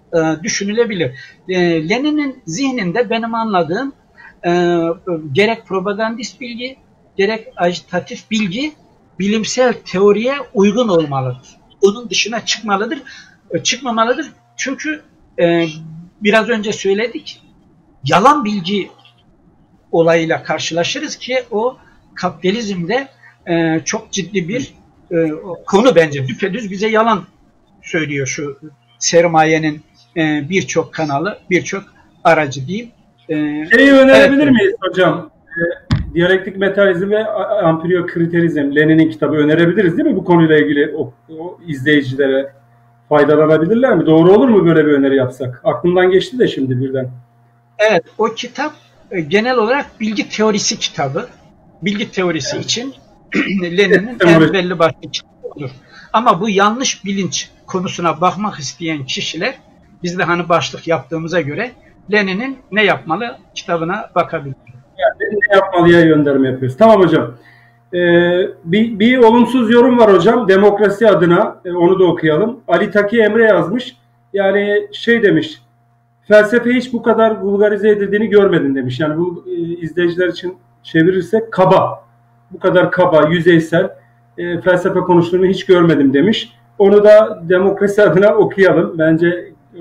e, düşünülebilir. E, Lenin'in zihninde benim anladığım e, gerek propagandist bilgi, gerek agitatif bilgi bilimsel teoriye uygun olmalıdır. Onun dışına çıkmalıdır, e, çıkmamalıdır. Çünkü e, biraz önce söyledik, yalan bilgi olayıyla karşılaşırız ki o kapitalizmde e, çok ciddi bir e, konu bence. Düpedüz bize yalan söylüyor şu sermayenin e, birçok kanalı, birçok aracı diyeyim. E, Şeyi önerebilir evet. miyiz hocam? E, diyalektik metalizm ve ampiyokriterizm, Lenin'in kitabı önerebiliriz değil mi? Bu konuyla ilgili o, o izleyicilere faydalanabilirler mi? Doğru olur mu böyle bir öneri yapsak? Aklımdan geçti de şimdi birden. Evet, o kitap e, genel olarak bilgi teorisi kitabı. Bilgi teorisi evet. için Lenin'in en belli başlı kitabı olur. Ama bu yanlış bilinç konusuna bakmak isteyen kişiler, biz de hani başlık yaptığımıza göre Lenin'in ne yapmalı kitabına bakabilir. Yani ne yapmalıya gönderme yapıyoruz. Tamam hocam. Ee, bir, bir olumsuz yorum var hocam. Demokrasi adına e, onu da okuyalım. Ali Taki Emre yazmış. Yani şey demiş. Felsefe hiç bu kadar vulgarize edildiğini görmedim demiş. Yani bu e, izleyiciler için çevirirsek kaba. Bu kadar kaba, yüzeysel e, felsefe konuştuğunu hiç görmedim demiş. Onu da demokrasi adına okuyalım. Bence e,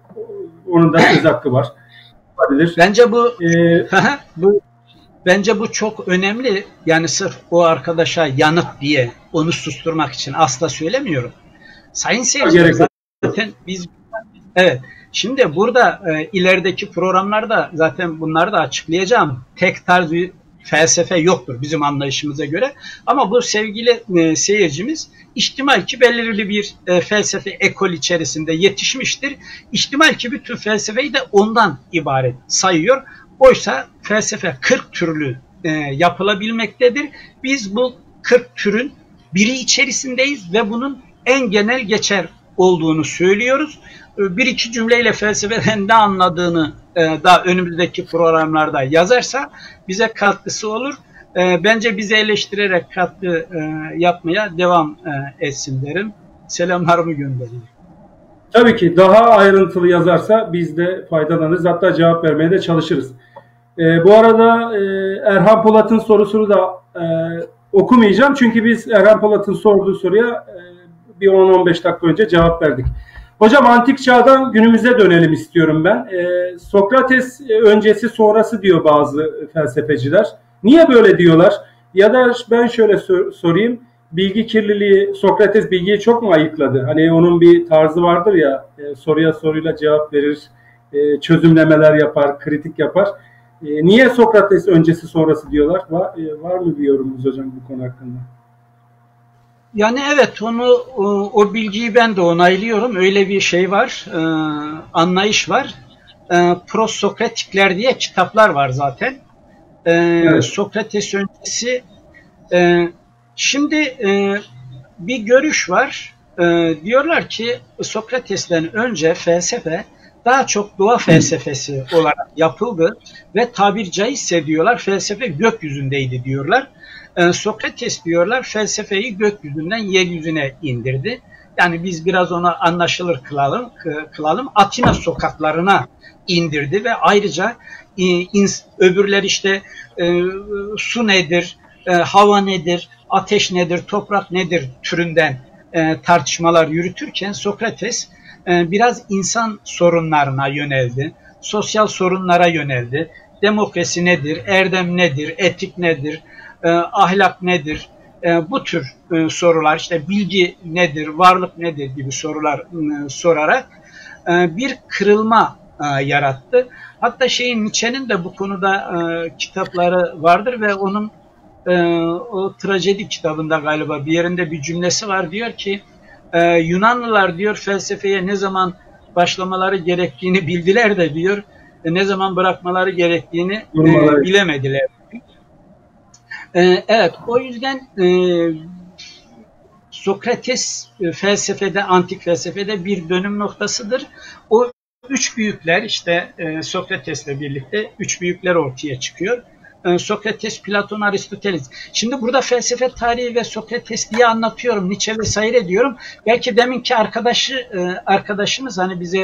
onun da söz hakkı var. Olabilir. Bence bu, e, bu bence bu çok önemli. Yani sırf o arkadaşa yanıt diye onu susturmak için asla söylemiyorum. Sayın seyirciler, zaten biz evet. Şimdi burada e, ilerideki programlarda zaten bunları da açıklayacağım. Tek tarz bir felsefe yoktur bizim anlayışımıza göre. Ama bu sevgili e, seyircimiz ihtimal ki belirli bir e, felsefe ekol içerisinde yetişmiştir. İhtimal ki bütün felsefeyi de ondan ibaret sayıyor. Oysa felsefe kırk türlü e, yapılabilmektedir. Biz bu kırk türün biri içerisindeyiz ve bunun en genel geçer olduğunu söylüyoruz. Bir iki cümleyle felsefeden ne anladığını e, daha önümüzdeki programlarda yazarsa bize katkısı olur. E, bence bizi eleştirerek katkı e, yapmaya devam e, etsin derim. Selamlarımı gönderiyorum. Tabii ki daha ayrıntılı yazarsa biz de faydalanırız. Hatta cevap vermeye de çalışırız. E, bu arada e, Erhan Polat'ın sorusunu da e, okumayacağım. Çünkü biz Erhan Polat'ın sorduğu soruya e, bir on on beş dakika önce cevap verdik. Hocam antik çağdan günümüze dönelim istiyorum ben. Ee, Sokrates öncesi sonrası diyor bazı felsefeciler. Niye böyle diyorlar? Ya da ben şöyle sor- sorayım. Bilgi kirliliği, Sokrates bilgiyi çok mu ayıkladı? Hani onun bir tarzı vardır ya, e, soruya soruyla cevap verir, e, çözümlemeler yapar, kritik yapar. E, niye Sokrates öncesi sonrası diyorlar? Var, e, var mı bir yorumunuz hocam bu konu hakkında? Yani evet, onu o, o bilgiyi ben de onaylıyorum. Öyle bir şey var, e, anlayış var. E, Prosokratikler diye kitaplar var zaten. E, evet. Sokrates öncesi. E, şimdi e, bir görüş var. E, diyorlar ki Sokrates'ten önce felsefe daha çok doğa felsefesi olarak yapıldı ve tabir caizse diyorlar felsefe gökyüzündeydi diyorlar. Sokrates diyorlar felsefeyi gökyüzünden yeryüzüne indirdi. Yani biz biraz onu anlaşılır kılalım, kılalım. Atina sokaklarına indirdi ve ayrıca öbürler işte su nedir, hava nedir, ateş nedir, toprak nedir türünden tartışmalar yürütürken Sokrates biraz insan sorunlarına yöneldi, sosyal sorunlara yöneldi. Demokrasi nedir, erdem nedir, etik nedir, E, ahlak nedir? E, bu tür e, sorular, işte bilgi nedir, varlık nedir gibi sorular e, sorarak e, bir kırılma e, yarattı. Hatta şeyin Nietzsche'nin de bu konuda e, kitapları vardır ve onun e, o trajedi kitabında galiba bir yerinde bir cümlesi var. Diyor ki e, Yunanlılar diyor felsefeye ne zaman başlamaları gerektiğini bildiler de diyor e, ne zaman bırakmaları gerektiğini e, bilemediler. Evet, o yüzden e, Sokrates e, felsefede, antik felsefede bir dönüm noktasıdır. O üç büyükler işte e, Sokrates'le birlikte üç büyükler ortaya çıkıyor. E, Sokrates, Platon, Aristoteles. Şimdi burada felsefe tarihi ve Sokrates diye anlatıyorum, Nietzsche vesaire diyorum. Belki deminki arkadaşı e, arkadaşımız hani bize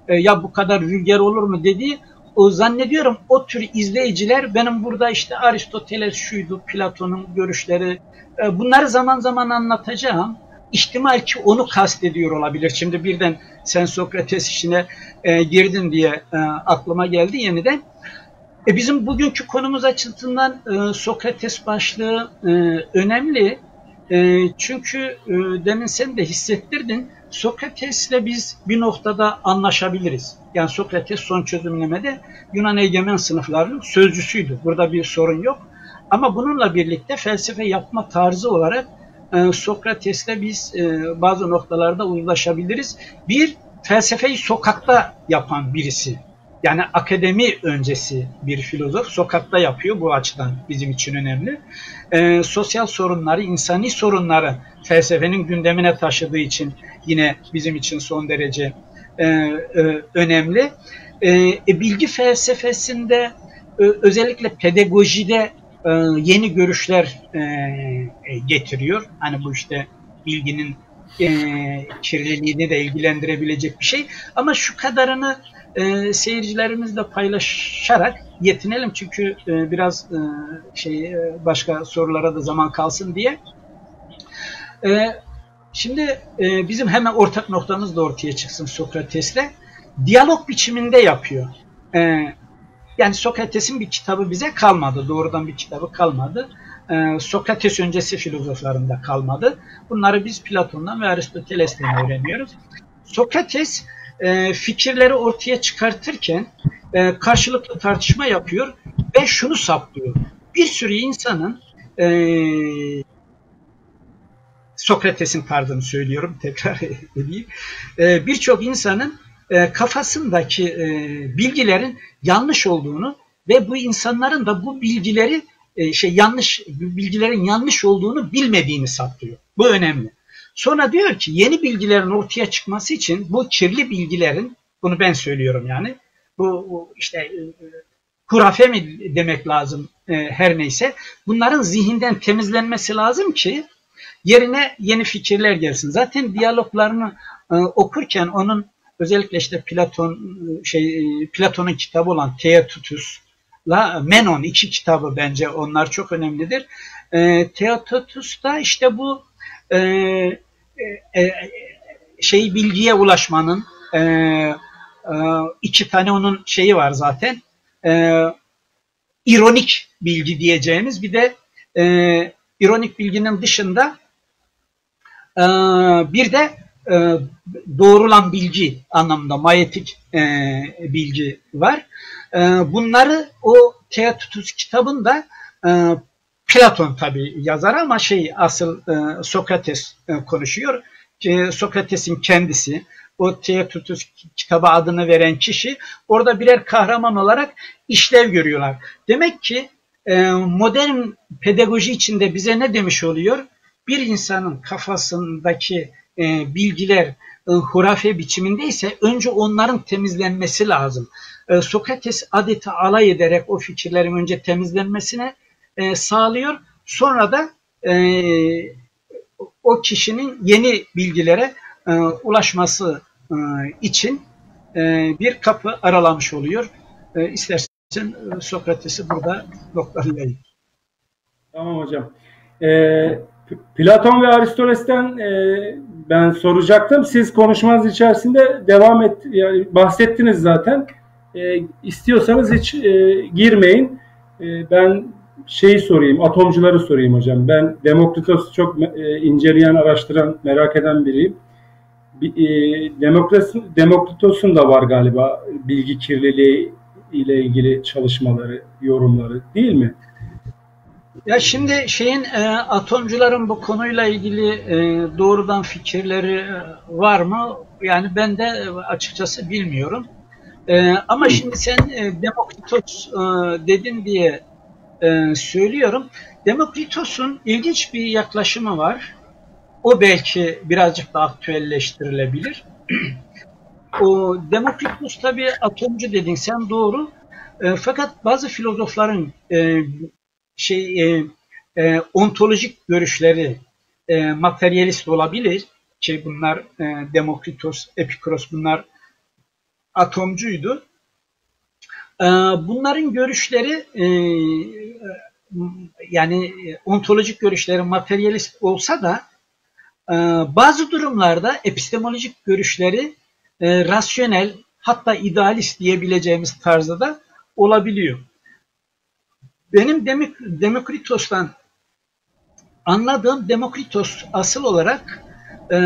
e, ya bu kadar vulgar olur mu dediği, o zannediyorum o tür izleyiciler benim burada işte Aristoteles şuydu, Platon'un görüşleri, e, bunları zaman zaman anlatacağım. İhtimal ki onu kastediyor olabilir. Şimdi birden sen Sokrates işine e, girdin diye e, aklıma geldi yeniden. E, bizim bugünkü konumuz açısından e, Sokrates başlığı e, önemli. E, çünkü e, demin sen de hissettirdin. Sokrates'le biz bir noktada anlaşabiliriz. Yani Sokrates son çözümlemede Yunan egemen sınıflarının sözcüsüydü. Burada bir sorun yok. Ama bununla birlikte felsefe yapma tarzı olarak e, Sokrates'le biz e, bazı noktalarda uzlaşabiliriz. Bir, felsefeyi sokakta yapan birisi. Yani akademi öncesi bir filozof sokakta yapıyor, bu açıdan bizim için önemli. E, sosyal sorunları, insani sorunları felsefenin gündemine taşıdığı için yine bizim için son derece e, e, önemli. E, e, bilgi felsefesinde e, özellikle pedagojide e, yeni görüşler e, e, getiriyor. Hani bu işte bilginin e, kirliliğini de ilgilendirebilecek bir şey. Ama şu kadarını e, seyircilerimizle paylaşarak yetinelim. Çünkü e, biraz e, şey e, başka sorulara da zaman kalsın diye. E, şimdi e, bizim hemen ortak noktamız da ortaya çıksın Sokrates'le. Diyalog biçiminde yapıyor. E, yani Sokrates'in bir kitabı bize kalmadı. Doğrudan bir kitabı kalmadı. E, Sokrates öncesi filozoflarında kalmadı. Bunları biz Platon'dan ve Aristoteles'ten öğreniyoruz. Sokrates e, fikirleri ortaya çıkartırken e, karşılıklı tartışma yapıyor ve şunu saptıyor. Bir sürü insanın e, Sokrates'in tarzını söylüyorum, tekrar edeyim. E, Birçok insanın e, kafasındaki e, bilgilerin yanlış olduğunu ve bu insanların da bu bilgileri e, şey yanlış bilgilerin yanlış olduğunu bilmediğini saptıyor. Bu önemli. Sonra diyor ki yeni bilgilerin ortaya çıkması için bu kirli bilgilerin, bunu ben söylüyorum yani, bu, bu işte e, hurafe mi demek lazım e, her neyse, bunların zihinden temizlenmesi lazım ki yerine yeni fikirler gelsin. Zaten diyaloglarını e, okurken onun özellikle işte Platon şey Platon'un kitabı olan Theaetetus'la Menon iki kitabı bence onlar çok önemlidir. E, Theaetetus'ta işte bu e, e, şey bilgiye ulaşmanın e, e, iki tane onun şeyi var zaten. E, ironik bilgi diyeceğimiz bir de e, ironik bilginin dışında e, bir de e, doğrulan bilgi anlamında mayetik e, bilgi var. E, bunları o Theaetetus kitabında e, Platon tabii yazar ama şey asıl e, Sokrates e, konuşuyor. E, Sokrates'in kendisi, o Theaetetus kitaba adını veren kişi orada birer kahraman olarak işlev görüyorlar. Demek ki e, modern pedagoji içinde bize ne demiş oluyor? Bir insanın kafasındaki e, bilgiler e, hurafe biçimindeyse önce onların temizlenmesi lazım. E, Sokrates adeta alay ederek o fikirlerin önce temizlenmesine e, sağlıyor. Sonra da e, o kişinin yeni bilgilere e, ulaşması e, için e, bir kapı aralamış oluyor. E, istersen e, Sokrates'i burada noktalayayım. Tamam hocam. Ee, Platon ve Aristoteles'ten e, ben soracaktım. Siz konuşmanız içerisinde devam et, yani bahsettiniz zaten. E, istiyorsanız hiç e, girmeyin. E, ben şeyi sorayım, atomcuları sorayım hocam. Ben Demokritos'u çok e, inceleyen, araştıran, merak eden biriyim. E, Demokritos'un, Demokritos'un da var galiba bilgi kirliliği ile ilgili çalışmaları, yorumları, değil mi? Ya şimdi şeyin e, atomcuların bu konuyla ilgili e, doğrudan fikirleri e, var mı? Yani ben de açıkçası bilmiyorum. E, ama şimdi sen e, Demokritos e, dedin diye e, söylüyorum. Demokritos'un ilginç bir yaklaşımı var. O belki birazcık daha aktüelleştirilebilir. O Demokritos tabii atomcu dedin sen, doğru. E, fakat bazı filozofların e, şey e, e, ontolojik görüşleri e, materyalist olabilir ki bunlar e, Demokritos, Epikuros bunlar atomcuydu. E, bunların görüşleri e, yani ontolojik görüşleri materyalist olsa da e, bazı durumlarda epistemolojik görüşleri e, rasyonel, hatta idealist diyebileceğimiz tarzda da olabiliyor. Benim Demok Demokritos'tan anladığım, Demokritos asıl olarak e,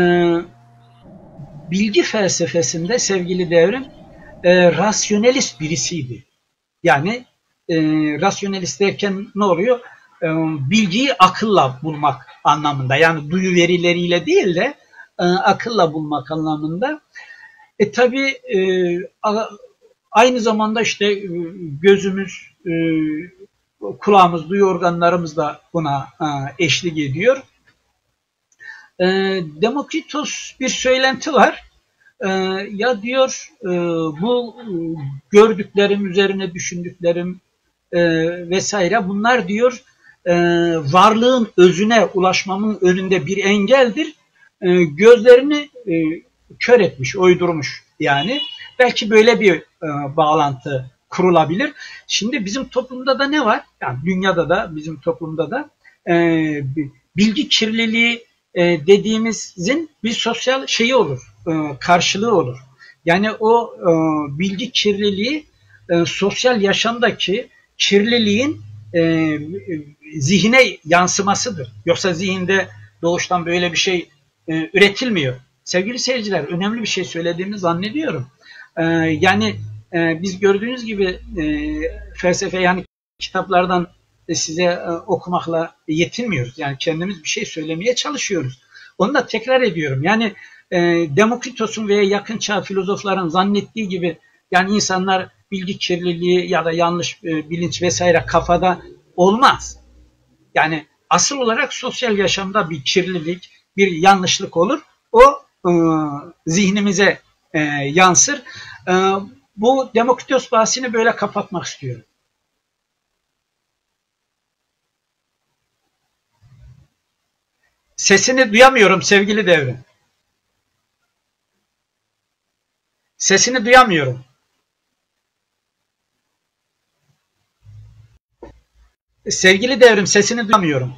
bilgi felsefesinde sevgili Devrim e, rasyonelist birisiydi. Yani e, rasyonelist derken ne oluyor? E, bilgiyi akılla bulmak anlamında. Yani duyu verileriyle değil de e, akılla bulmak anlamında. E tabi e, aynı zamanda işte gözümüz, e, kulağımız, duyu organlarımız da buna e, eşlik ediyor. E, Demokritos bir söylenti var. E, ya diyor e, bu gördüklerim, üzerine düşündüklerim e, vesaire bunlar diyor e, varlığın özüne ulaşmamın önünde bir engeldir. E, gözlerini e, kör etmiş, oydurmuş yani. Belki böyle bir e, bağlantı kurulabilir. Şimdi bizim toplumda da ne var? Yani dünyada da, bizim toplumda da e, bilgi kirliliği e, dediğimizin bir sosyal şeyi olur, e, karşılığı olur. Yani o e, bilgi kirliliği e, sosyal yaşamdaki kirliliğin e, zihine yansımasıdır. Yoksa zihinde doğuştan böyle bir şey e, üretilmiyor. Sevgili seyirciler, önemli bir şey söylediğimi zannediyorum. E, yani e, biz gördüğünüz gibi e, felsefe yani kitaplardan size e, okumakla yetinmiyoruz. Yani kendimiz bir şey söylemeye çalışıyoruz. Onu da tekrar ediyorum. Yani e, Demokritos'un veya yakın çağ filozofların zannettiği gibi yani insanlar bilgi kirliliği ya da yanlış e, bilinç vesaire kafada olmaz. Yani asıl olarak sosyal yaşamda bir kirlilik, bir yanlışlık olur. O e, zihnimize e, yansır. E, bu Demokritos bahsini böyle kapatmak istiyorum. Sesini duyamıyorum sevgili Devrim. Sesini duyamıyorum. Sevgili Devrim, sesini duyamıyorum.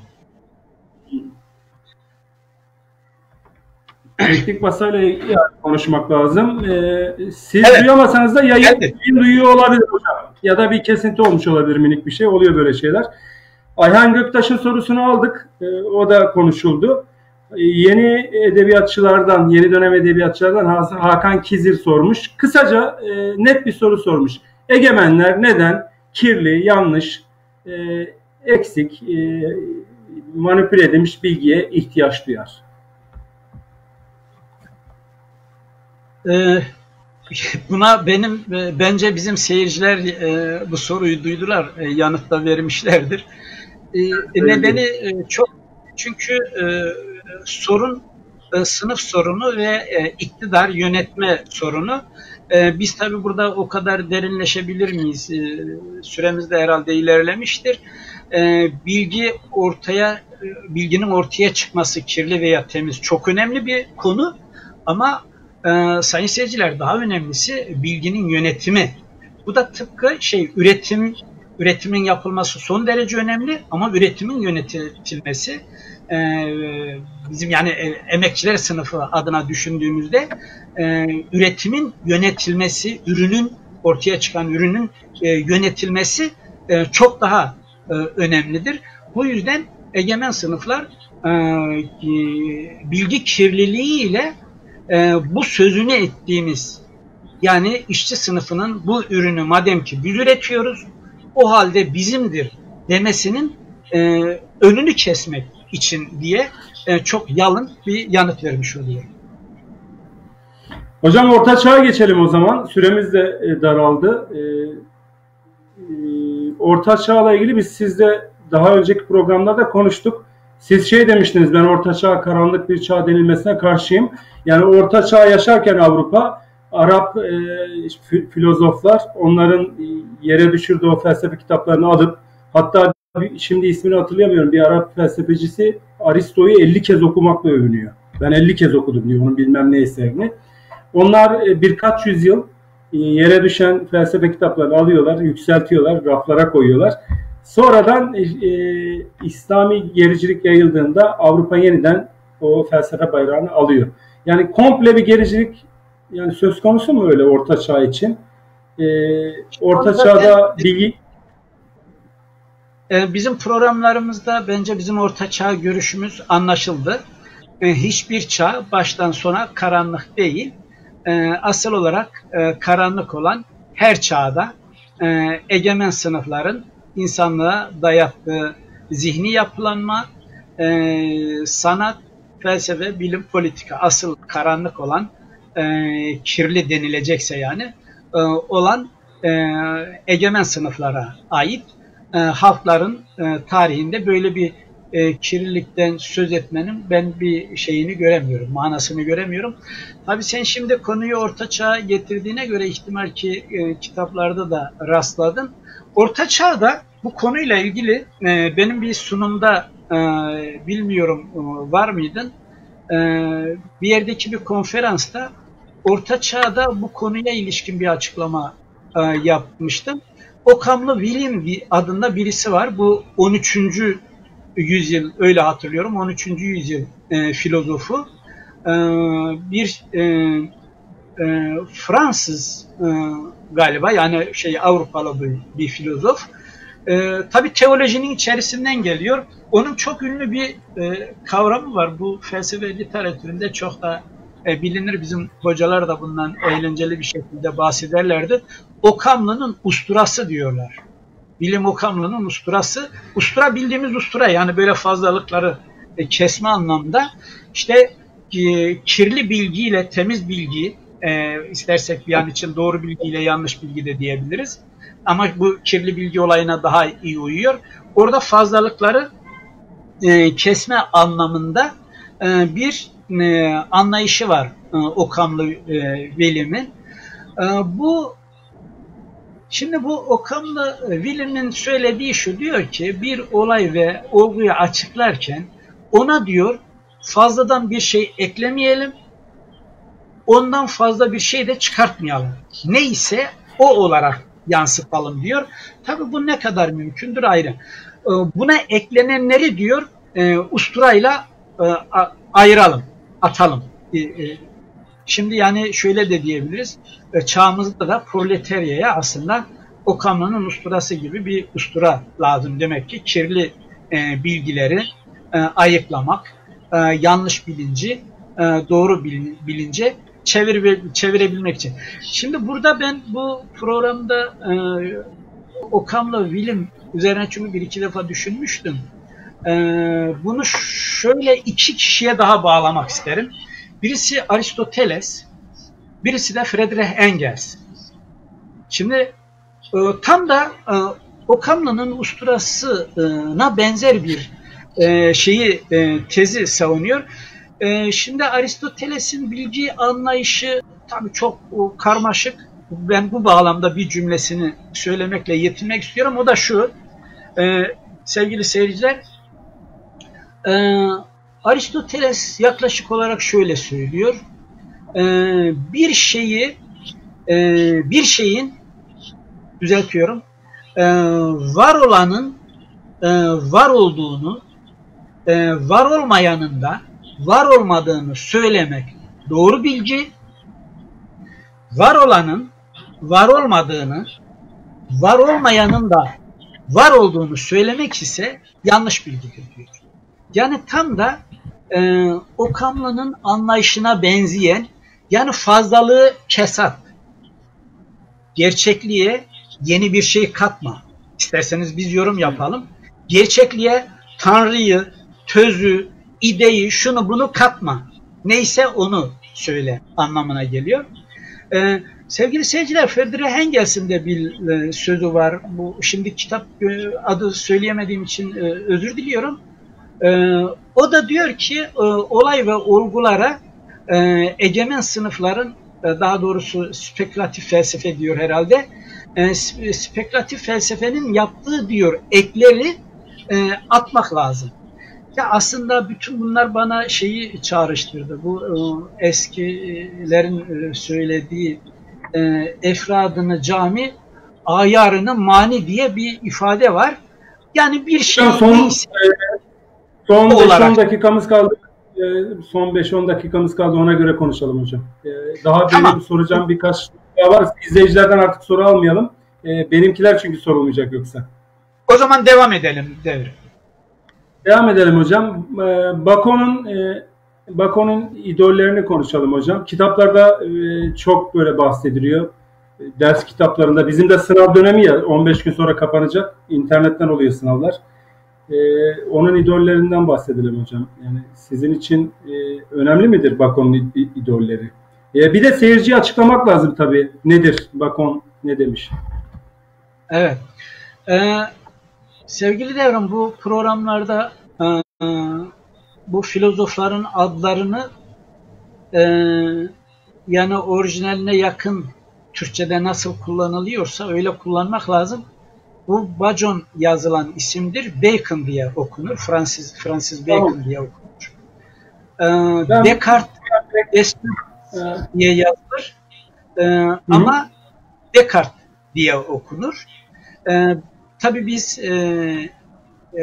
Elektrik basayla konuşmak lazım. Ee, siz evet. Duyamasanız da yayın, yayın duyuyor olabilir hocam. Ya da bir kesinti olmuş olabilir, minik bir şey. Oluyor böyle şeyler. Ayhan Göktaş'ın sorusunu aldık. Ee, o da konuşuldu. Ee, yeni edebiyatçılardan, yeni dönem edebiyatçılardan Hakan Kizir sormuş. Kısaca e, net bir soru sormuş. Egemenler neden kirli, yanlış, e, eksik, e, manipüle edilmiş bilgiye ihtiyaç duyar? Buna benim bence bizim seyirciler bu soruyu duydular, yanıt da vermişlerdir. Nedeni çok, çünkü sorun sınıf sorunu ve iktidar yönetme sorunu. Biz tabii burada o kadar derinleşebilir miyiz? Süremiz de herhalde ilerlemiştir. Bilgi ortaya, bilginin ortaya çıkması kirli veya temiz çok önemli bir konu ama Ee, sayın seyirciler daha önemlisi bilginin yönetimi. Bu da tıpkı şey üretim, üretimin yapılması son derece önemli ama üretimin yönetilmesi e, bizim yani emekçiler sınıfı adına düşündüğümüzde e, üretimin yönetilmesi, ürünün ortaya çıkan ürünün e, yönetilmesi e, çok daha e, önemlidir. Bu yüzden egemen sınıflar e, bilgi kirliliği ile Ee, bu sözünü ettiğimiz yani işçi sınıfının bu ürünü madem ki biz üretiyoruz o halde bizimdir demesinin e, önünü kesmek için diye e, çok yalın bir yanıt vermiş oluyor. Hocam Orta Çağ'a geçelim o zaman. Süremiz de e, daraldı. E, e, Orta Çağ'la ilgili biz sizle daha önceki programlarda konuştuk. Siz şey demiştiniz, ben Orta Çağ karanlık bir çağ denilmesine karşıyım. Yani Orta Çağ yaşarken Avrupa, Arap e, filozoflar onların yere düşürdüğü o felsefe kitaplarını alıp, hatta şimdi ismini hatırlayamıyorum, bir Arap felsefecisi Aristo'yu elli kez okumakla övünüyor. Ben elli kez okudum diyor, onun bilmem ne eserini. Onlar birkaç yüzyıl yere düşen felsefe kitaplarını alıyorlar, yükseltiyorlar, raflara koyuyorlar. Sonradan e, İslami gericilik yayıldığında Avrupa yeniden o felsefe bayrağını alıyor. Yani komple bir gericilik yani söz konusu mu öyle Orta Çağ için? E, Orta Çağ'da bilgi... Bizim programlarımızda bence bizim Orta Çağ görüşümüz anlaşıldı. Hiçbir çağ baştan sona karanlık değil. Asıl olarak karanlık olan her çağda egemen sınıfların insanlığa dayattığı zihni yapılanma, sanat, felsefe, bilim, politika asıl karanlık olan, kirli denilecekse yani olan egemen sınıflara ait. Halkların tarihinde böyle bir kirlilikten söz etmenin ben bir şeyini göremiyorum, manasını göremiyorum. Tabii sen şimdi konuyu Orta Çağ'a getirdiğine göre ihtimal ki kitaplarda da rastladın. Orta Çağ'da bu konuyla ilgili benim bir sunumda bilmiyorum var mıydın? Bir yerdeki bir konferansta Orta Çağ'da bu konuya ilişkin bir açıklama yapmıştım. Okamlı William adında birisi var. Bu on üçüncü yüzyıl, öyle hatırlıyorum, on üçüncü yüzyıl e, filozofu. E, bir e, e, Fransız e, galiba, yani şey Avrupalı bir, bir filozof. E, tabii teolojinin içerisinden geliyor. Onun çok ünlü bir e, kavramı var. Bu felsefe literatüründe çok da e, bilinir. Bizim hocalar da bundan eğlenceli bir şekilde bahsederlerdi. Okamlı'nın usturası diyorlar. Bilim Okamlı'nın usturası. Ustura bildiğimiz ustura, yani böyle fazlalıkları e, kesme anlamda. İşte e, kirli bilgiyle temiz bilgi, e, istersek bir an için doğru bilgiyle yanlış bilgi de diyebiliriz. Ama bu kirli bilgi olayına daha iyi uyuyor. Orada fazlalıkları e, kesme anlamında e, bir e, anlayışı var e, Okamlı e, William'in. E, bu Şimdi bu Okamlı William'in söylediği şu, diyor ki bir olay ve olguyu açıklarken ona diyor fazladan bir şey eklemeyelim, ondan fazla bir şey de çıkartmayalım. Neyse o olarak yansıtalım diyor. Tabii bu ne kadar mümkündür ayrı. Buna eklenenleri diyor usturayla ayıralım, atalım. Şimdi yani şöyle de diyebiliriz, çağımızda da proletaryaya aslında Okamlı'nın usturası gibi bir ustura lazım. Demek ki kirli e, bilgileri e, ayıklamak, e, yanlış bilinci e, doğru bilince çevir, çevirebilmek için. Şimdi burada ben bu programda e, Okamlı William üzerine çünkü bir iki defa düşünmüştüm. E, bunu şöyle iki kişiye daha bağlamak isterim. Birisi Aristoteles, birisi de Friedrich Engels. Şimdi e, tam da e, Okamlı'nın usturasına benzer bir e, şeyi e, tezi savunuyor. E, şimdi Aristoteles'in bilgi anlayışı tabii çok o, karmaşık. Ben bu bağlamda bir cümlesini söylemekle yetinmek istiyorum. O da şu, e, sevgili seyirciler, e, Aristoteles yaklaşık olarak şöyle söylüyor. Ee, bir şeyi, e, bir şeyin, düzeltiyorum, e, var olanın e, var olduğunu, e, var olmayanın da var olmadığını söylemek doğru bilgi, var olanın var olmadığını, var olmayanın da var olduğunu söylemek ise yanlış bilgidir diyor. Yani tam da e, Okamlı'nın anlayışına benzeyen, yani fazlalığı kesat, gerçekliğe yeni bir şey katma. İsterseniz biz yorum yapalım. Gerçekliğe Tanrı'yı, tözü, ideyi, şunu bunu katma. Neyse onu söyle anlamına geliyor. Ee, sevgili seyirciler, Friedrich Engels'in de bir e, sözü var. Bu şimdi kitap e, adı söyleyemediğim için e, özür diliyorum. E, o da diyor ki e, olay ve olgulara e, egemen sınıfların, e, daha doğrusu spekülatif felsefe diyor herhalde. E, spekülatif felsefenin yaptığı diyor ekleri e, atmak lazım. Ya aslında bütün bunlar bana şeyi çağrıştırdı. Bu e, eskilerin e, söylediği e, efradını cami, ayarını mani diye bir ifade var. Yani bir şey son, neyse, son beş on dakikamız kaldı. Son beş on dakikamız kaldı. Ona göre konuşalım hocam. Daha tamam. benim soracağım birkaç daha var. İzleyicilerden artık soru almayalım. Benimkiler çünkü sorulmayacak yoksa. O zaman devam edelim Devrim. Devam edelim hocam. Bakon'un Bakon'un idollerini konuşalım hocam. Kitaplarda çok böyle bahsediliyor. Ders kitaplarında. Bizim de sınav dönemi ya. on beş gün sonra kapanacak. İnternetten oluyor sınavlar. Onun idollerinden bahsedelim hocam. Yani sizin için önemli midir Bakon'un idolleri? Bir de seyirciye açıklamak lazım tabii. Nedir? Bakon ne demiş? Evet. Ee, sevgili Devrim, bu programlarda e, e, bu filozofların adlarını e, yani orijinaline yakın Türkçe'de nasıl kullanılıyorsa öyle kullanmak lazım. Bu Bacon yazılan isimdir. Bacon diye okunur. Fransız Fransız Bacon tamam. diye okunur. Ee, Descartes Descartes diye yazılır. Ee, ama Descartes diye okunur. Ee, tabii biz e, e,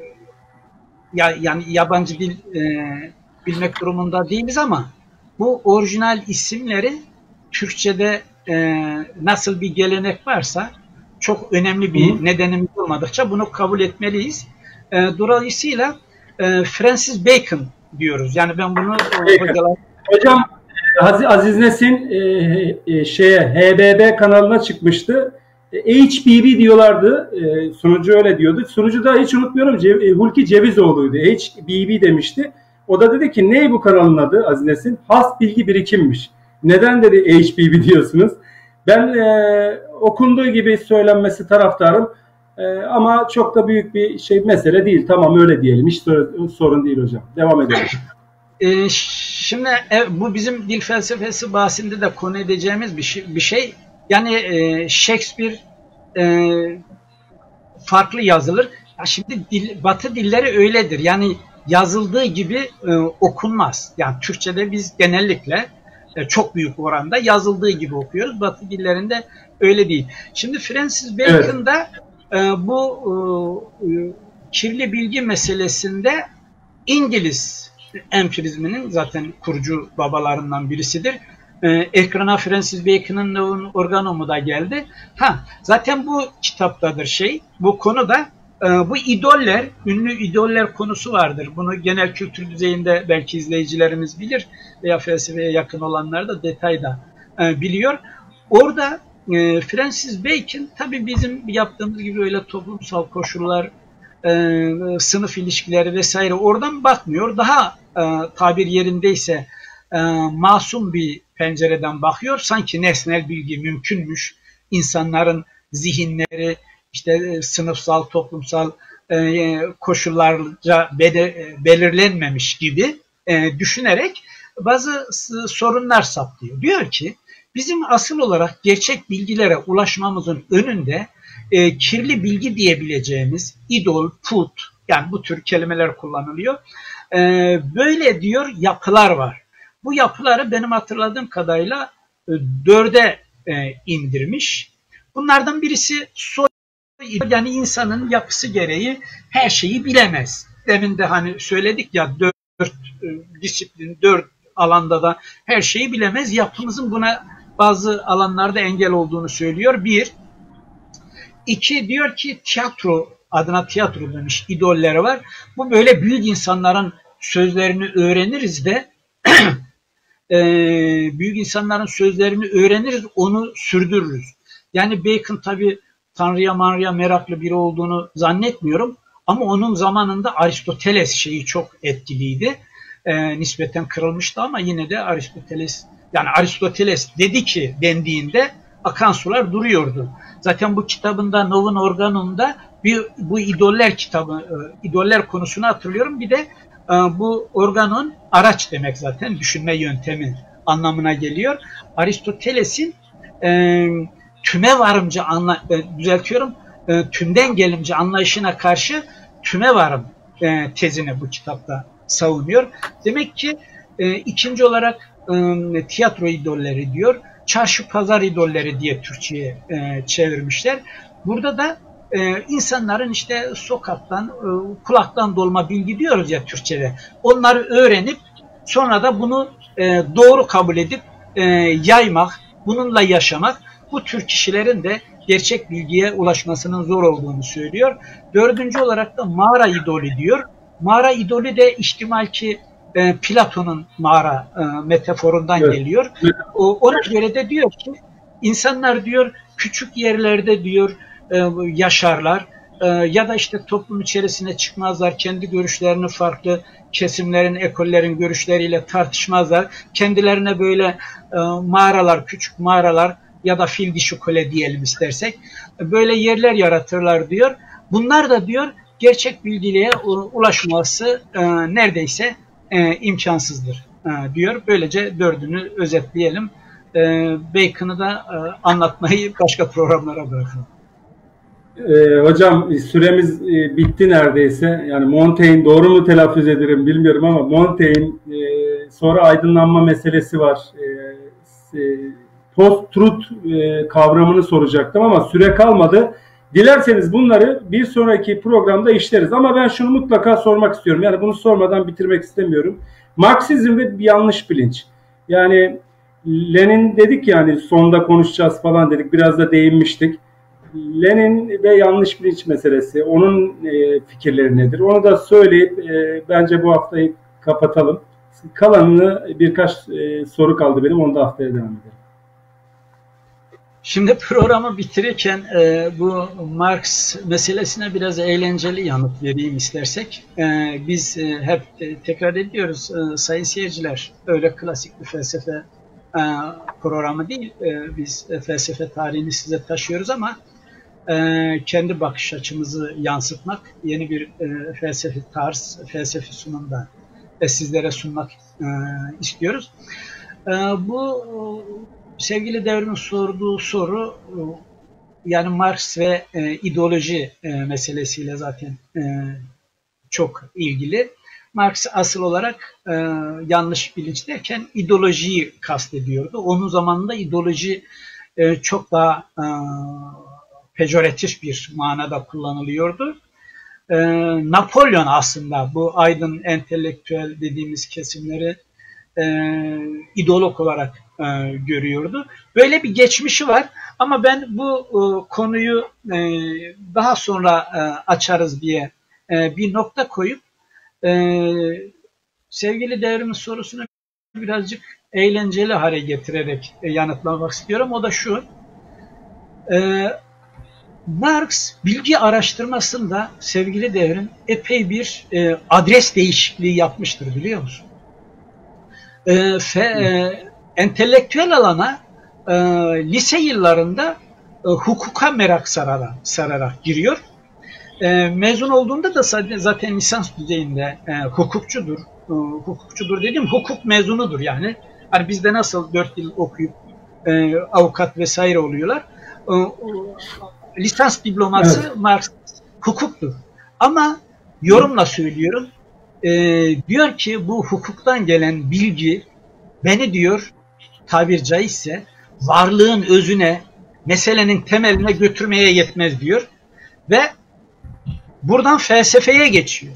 ya, yani yabancı dil e, bilmek durumunda değiliz ama bu orijinal isimleri Türkçe'de e, nasıl bir gelenek varsa çok önemli bir Hı. nedenimiz olmadıkça bunu kabul etmeliyiz. E, dolayısıyla e, Francis Bacon diyoruz. Yani ben bunu hocalar... Hocam Aziz Nesin e, e, şeye H B B kanalına çıkmıştı. H B B diyorlardı. E, sunucu öyle diyordu. Sunucu da hiç unutmuyorum. Cev, e, Hulki Cevizoğlu'ydu. H B B demişti. O da dedi ki ne bu kanalın adı Aziz Nesin? Has bilgi birikimmiş. Neden dedi H B B diyorsunuz? Ben e, okunduğu gibi söylenmesi taraftarım. E, ama çok da büyük bir şey mesele değil. Tamam öyle diyelim. Hiç sorun değil hocam. Devam edelim. E, şimdi e, bu bizim dil felsefesi bahsinde de konu edeceğimiz bir şey. Bir şey. Yani e, Shakespeare e, farklı yazılır. Ya şimdi dil, Batı dilleri öyledir. Yani yazıldığı gibi e, okunmaz. Yani Türkçe'de biz genellikle e, çok büyük oranda yazıldığı gibi okuyoruz. Batı dillerinde öyle değil. Şimdi Francis Bacon'da evet. e, bu e, kirli bilgi meselesinde İngiliz empirizminin zaten kurucu babalarından birisidir. Ee, ekrana Francis Bacon'ın organomu da geldi. Ha, zaten bu kitaptadır şey, bu konuda e, bu idoller, ünlü idoller konusu vardır. Bunu genel kültür düzeyinde belki izleyicilerimiz bilir veya felsefeye yakın olanlar da detayda e, biliyor. Orada e, Francis Bacon tabii bizim yaptığımız gibi öyle toplumsal koşullar, e, sınıf ilişkileri vesaire oradan bakmıyor. Daha e, tabir yerindeyse e, masum bir pencereden bakıyor. Sanki nesnel bilgi mümkünmüş. İnsanların zihinleri işte e, sınıfsal, toplumsal e, koşullarca be, belirlenmemiş gibi e, düşünerek bazı sorunlar saptıyor. Diyor ki bizim asıl olarak gerçek bilgilere ulaşmamızın önünde e, kirli bilgi diyebileceğimiz idol, put, yani bu tür kelimeler kullanılıyor. E, böyle diyor yapılar var. Bu yapıları benim hatırladığım kadarıyla e, dörde e, indirmiş. Bunlardan birisi soy, yani insanın yapısı gereği her şeyi bilemez. Demin de hani söyledik ya dört, dört e, disiplin, dört alanda da her şeyi bilemez. Yapımızın buna bazı alanlarda engel olduğunu söylüyor. Bir. İki, diyor ki tiyatro, adına tiyatro demiş, idolleri var. Bu böyle büyük insanların sözlerini öğreniriz de e, büyük insanların sözlerini öğreniriz, onu sürdürürüz. Yani Bacon tabi Tanrı'ya Manrı'ya meraklı biri olduğunu zannetmiyorum. Ama onun zamanında Aristoteles şeyi çok etkiliydi. E, nispeten kırılmıştı ama yine de Aristoteles, yani Aristoteles dedi ki dendiğinde akan sular duruyordu. Zaten bu kitabında Novum Organum'da bir, bu idoller kitabı, e, idoller konusunu hatırlıyorum. Bir de e, bu organon araç demek zaten, düşünme yöntemi anlamına geliyor. Aristoteles'in e, tüme varımcı anla, e, düzeltiyorum, e, tümden gelimci anlayışına karşı tüme varım e, tezini bu kitapta savunuyor. Demek ki e, ikinci olarak e, tiyatro idolleri diyor. çarşı pazar idolleri diye Türkçe'ye e, çevirmişler. Burada da e, insanların işte sokaktan, e, kulaktan dolma bilgi diyoruz ya Türkçe'de. Onları öğrenip sonra da bunu e, doğru kabul edip e, yaymak, bununla yaşamak bu tür kişilerin de gerçek bilgiye ulaşmasının zor olduğunu söylüyor. Dördüncü olarak da mağara idolü diyor. Mağara idolü de ihtimal ki e, Platon'un mağara e, metaforundan evet. geliyor. O, ona göre de diyor ki insanlar diyor küçük yerlerde diyor e, yaşarlar e, ya da işte toplum içerisine çıkmazlar, kendi görüşlerini farklı kesimlerin, ekollerin görüşleriyle tartışmazlar. Kendilerine böyle e, mağaralar, küçük mağaralar ya da fil dişi kule diyelim istersek böyle yerler yaratırlar diyor. Bunlar da diyor gerçek bilgiliğe ulaşması e, neredeyse e, imkansızdır e, diyor. Böylece dördünü özetleyelim. E, Bacon'ı da e, anlatmayı başka programlara bırakalım. E, hocam süremiz e, bitti neredeyse. Yani Montaigne doğru mu telaffuz ederim bilmiyorum ama Montaigne e, sonra aydınlanma meselesi var. E, e, Post-truth e, kavramını soracaktım ama süre kalmadı. Dilerseniz bunları bir sonraki programda işleriz. Ama ben şunu mutlaka sormak istiyorum. Yani bunu sormadan bitirmek istemiyorum. Marksizm ve bir yanlış bilinç. Yani Lenin dedik yani sonda konuşacağız falan dedik. Biraz da değinmiştik. Lenin ve yanlış bilinç meselesi. Onun e, fikirleri nedir? Onu da söyleyip e, bence bu haftayı kapatalım. Kalanını birkaç e, soru kaldı benim. Onu da haftaya devam edelim. Şimdi programı bitirirken e, bu Marx meselesine biraz eğlenceli yanıt vereyim istersek. E, biz e, hep e, tekrar ediyoruz e, sayın seyirciler. Öyle klasik bir felsefe e, programı değil. E, biz e, felsefe tarihini size taşıyoruz ama e, kendi bakış açımızı yansıtmak, yeni bir e, felsefi tarz, felsefi sunumda e, sizlere sunmak e, istiyoruz. E, bu sevgili Devrim'in sorduğu soru yani Marx ve e, ideoloji e, meselesiyle zaten e, çok ilgili. Marx asıl olarak e, yanlış bilinç derken ideolojiyi kastediyordu. Onun zamanında ideoloji e, çok daha e, pejoratif bir manada kullanılıyordu. E, Napolyon aslında bu aydın entelektüel dediğimiz kesimleri e, ideolog olarak e, görüyordu. Böyle bir geçmişi var ama ben bu e, konuyu e, daha sonra e, açarız diye e, bir nokta koyup e, sevgili Devrim'in sorusunu birazcık eğlenceli hale getirerek e, yanıtlamak istiyorum. O da şu. E, Marx bilgi araştırmasında sevgili Devrim epey bir e, adres değişikliği yapmıştır biliyor musun? E, fe, e, entelektüel alana e, lise yıllarında e, hukuka merak sararak, sararak giriyor. E, mezun olduğunda da zaten lisans düzeyinde e, hukukçudur. E, hukukçudur dediğim hukuk mezunudur yani. Hani bizde nasıl dört yıl okuyup e, avukat vesaire oluyorlar. E, lisans diploması evet. Marx hukuktur. Ama yorumla söylüyorum. E, diyor ki bu hukuktan gelen bilgi beni diyor tabir caizse varlığın özüne, meselenin temeline götürmeye yetmez diyor. Ve buradan felsefeye geçiyor.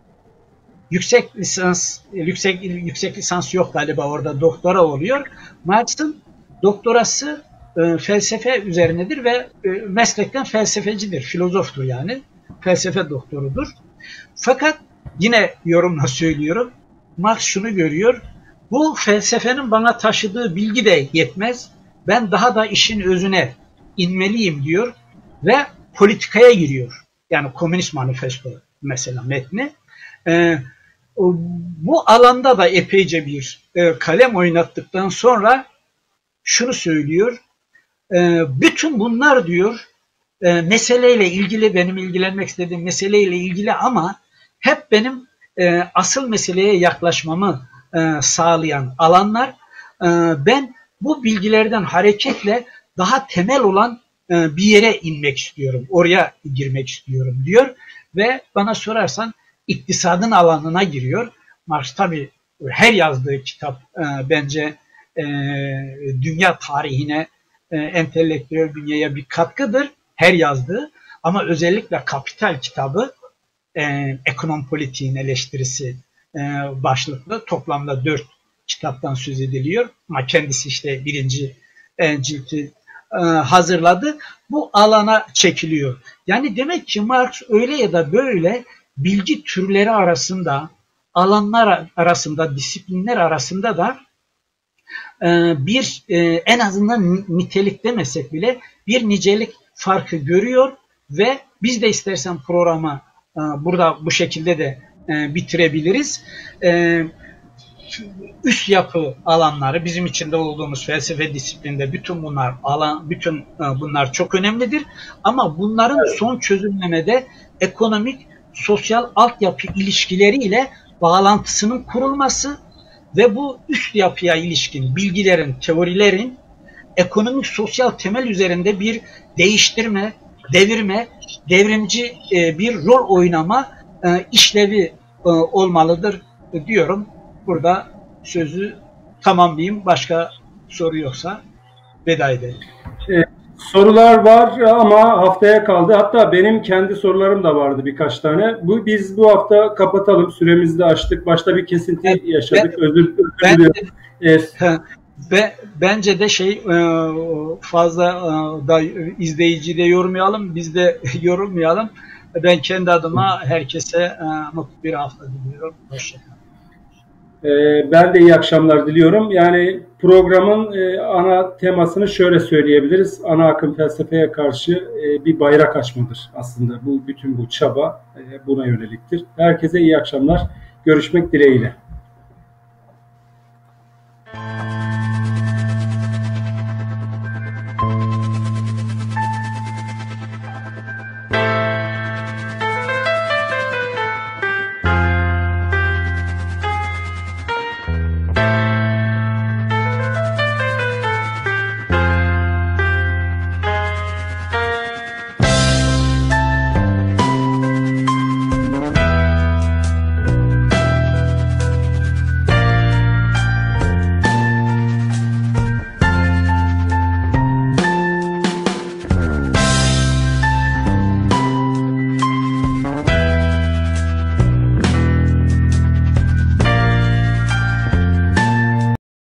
Yüksek lisans, yüksek, yüksek lisans yok galiba orada doktora oluyor. Marx'ın doktorası e, felsefe üzerinedir ve e, meslekten felsefecidir, filozoftur yani. Felsefe doktorudur. Fakat yine yorumla söylüyorum, Marx şunu görüyor, bu felsefenin bana taşıdığı bilgi de yetmez, ben daha da işin özüne inmeliyim diyor ve politikaya giriyor. Yani Komünist Manifesto mesela metni. Ee, bu alanda da epeyce bir e, kalem oynattıktan sonra şunu söylüyor, e, bütün bunlar diyor e, meseleyle ilgili, benim ilgilenmek istediğim meseleyle ilgili ama hep benim e, asıl meseleye yaklaşmamı e, sağlayan alanlar. E, ben bu bilgilerden hareketle daha temel olan e, bir yere inmek istiyorum, oraya girmek istiyorum diyor ve bana sorarsan iktisadın alanına giriyor. Marx tabii her yazdığı kitap e, bence e, dünya tarihine, e, entelektüel bünyeye bir katkıdır her yazdığı. Ama özellikle Kapital kitabı, e, ekonomi politiğin eleştirisi e, başlıklı, toplamda dört kitaptan söz ediliyor. Ama kendisi işte birinci e, cilti e, hazırladı. Bu alana çekiliyor. Yani demek ki Marx öyle ya da böyle bilgi türleri arasında, alanlar arasında, disiplinler arasında da e, bir e, en azından nitelik demesek bile bir nicelik farkı görüyor ve biz de istersen programı e, burada bu şekilde de e, bitirebiliriz. E, üst yapı alanları, bizim içinde olduğumuz felsefe disiplinde bütün bunlar alan, bütün e, bunlar çok önemlidir. Ama bunların son çözümlemede ekonomik, sosyal altyapı ilişkileriyle bağlantısının kurulması ve bu üst yapıya ilişkin bilgilerin, teorilerin ekonomik, sosyal temel üzerinde bir değiştirme, devirme, devrimci e, bir rol oynama e, işlevi e, olmalıdır diyorum. Burada sözü tamamlayayım. Başka soru yoksa veda edelim. Ee, sorular var ama haftaya kaldı. Hatta benim kendi sorularım da vardı birkaç tane. Bu biz bu hafta kapatalım. Süremizi de açtık. Başta bir kesinti ben, yaşadık. Ben, özür, özür ben, diliyorum. Evet. Ve bence de şey fazla da izleyici de yormayalım, biz de yorulmayalım. Ben kendi adıma herkese mutlu bir hafta diliyorum. Hoşçakalın. Ben de iyi akşamlar diliyorum. Yani programın ana temasını şöyle söyleyebiliriz. Ana akım felsefeye karşı bir bayrak açmadır aslında. Bu bütün bu çaba buna yöneliktir. Herkese iyi akşamlar. Görüşmek dileğiyle.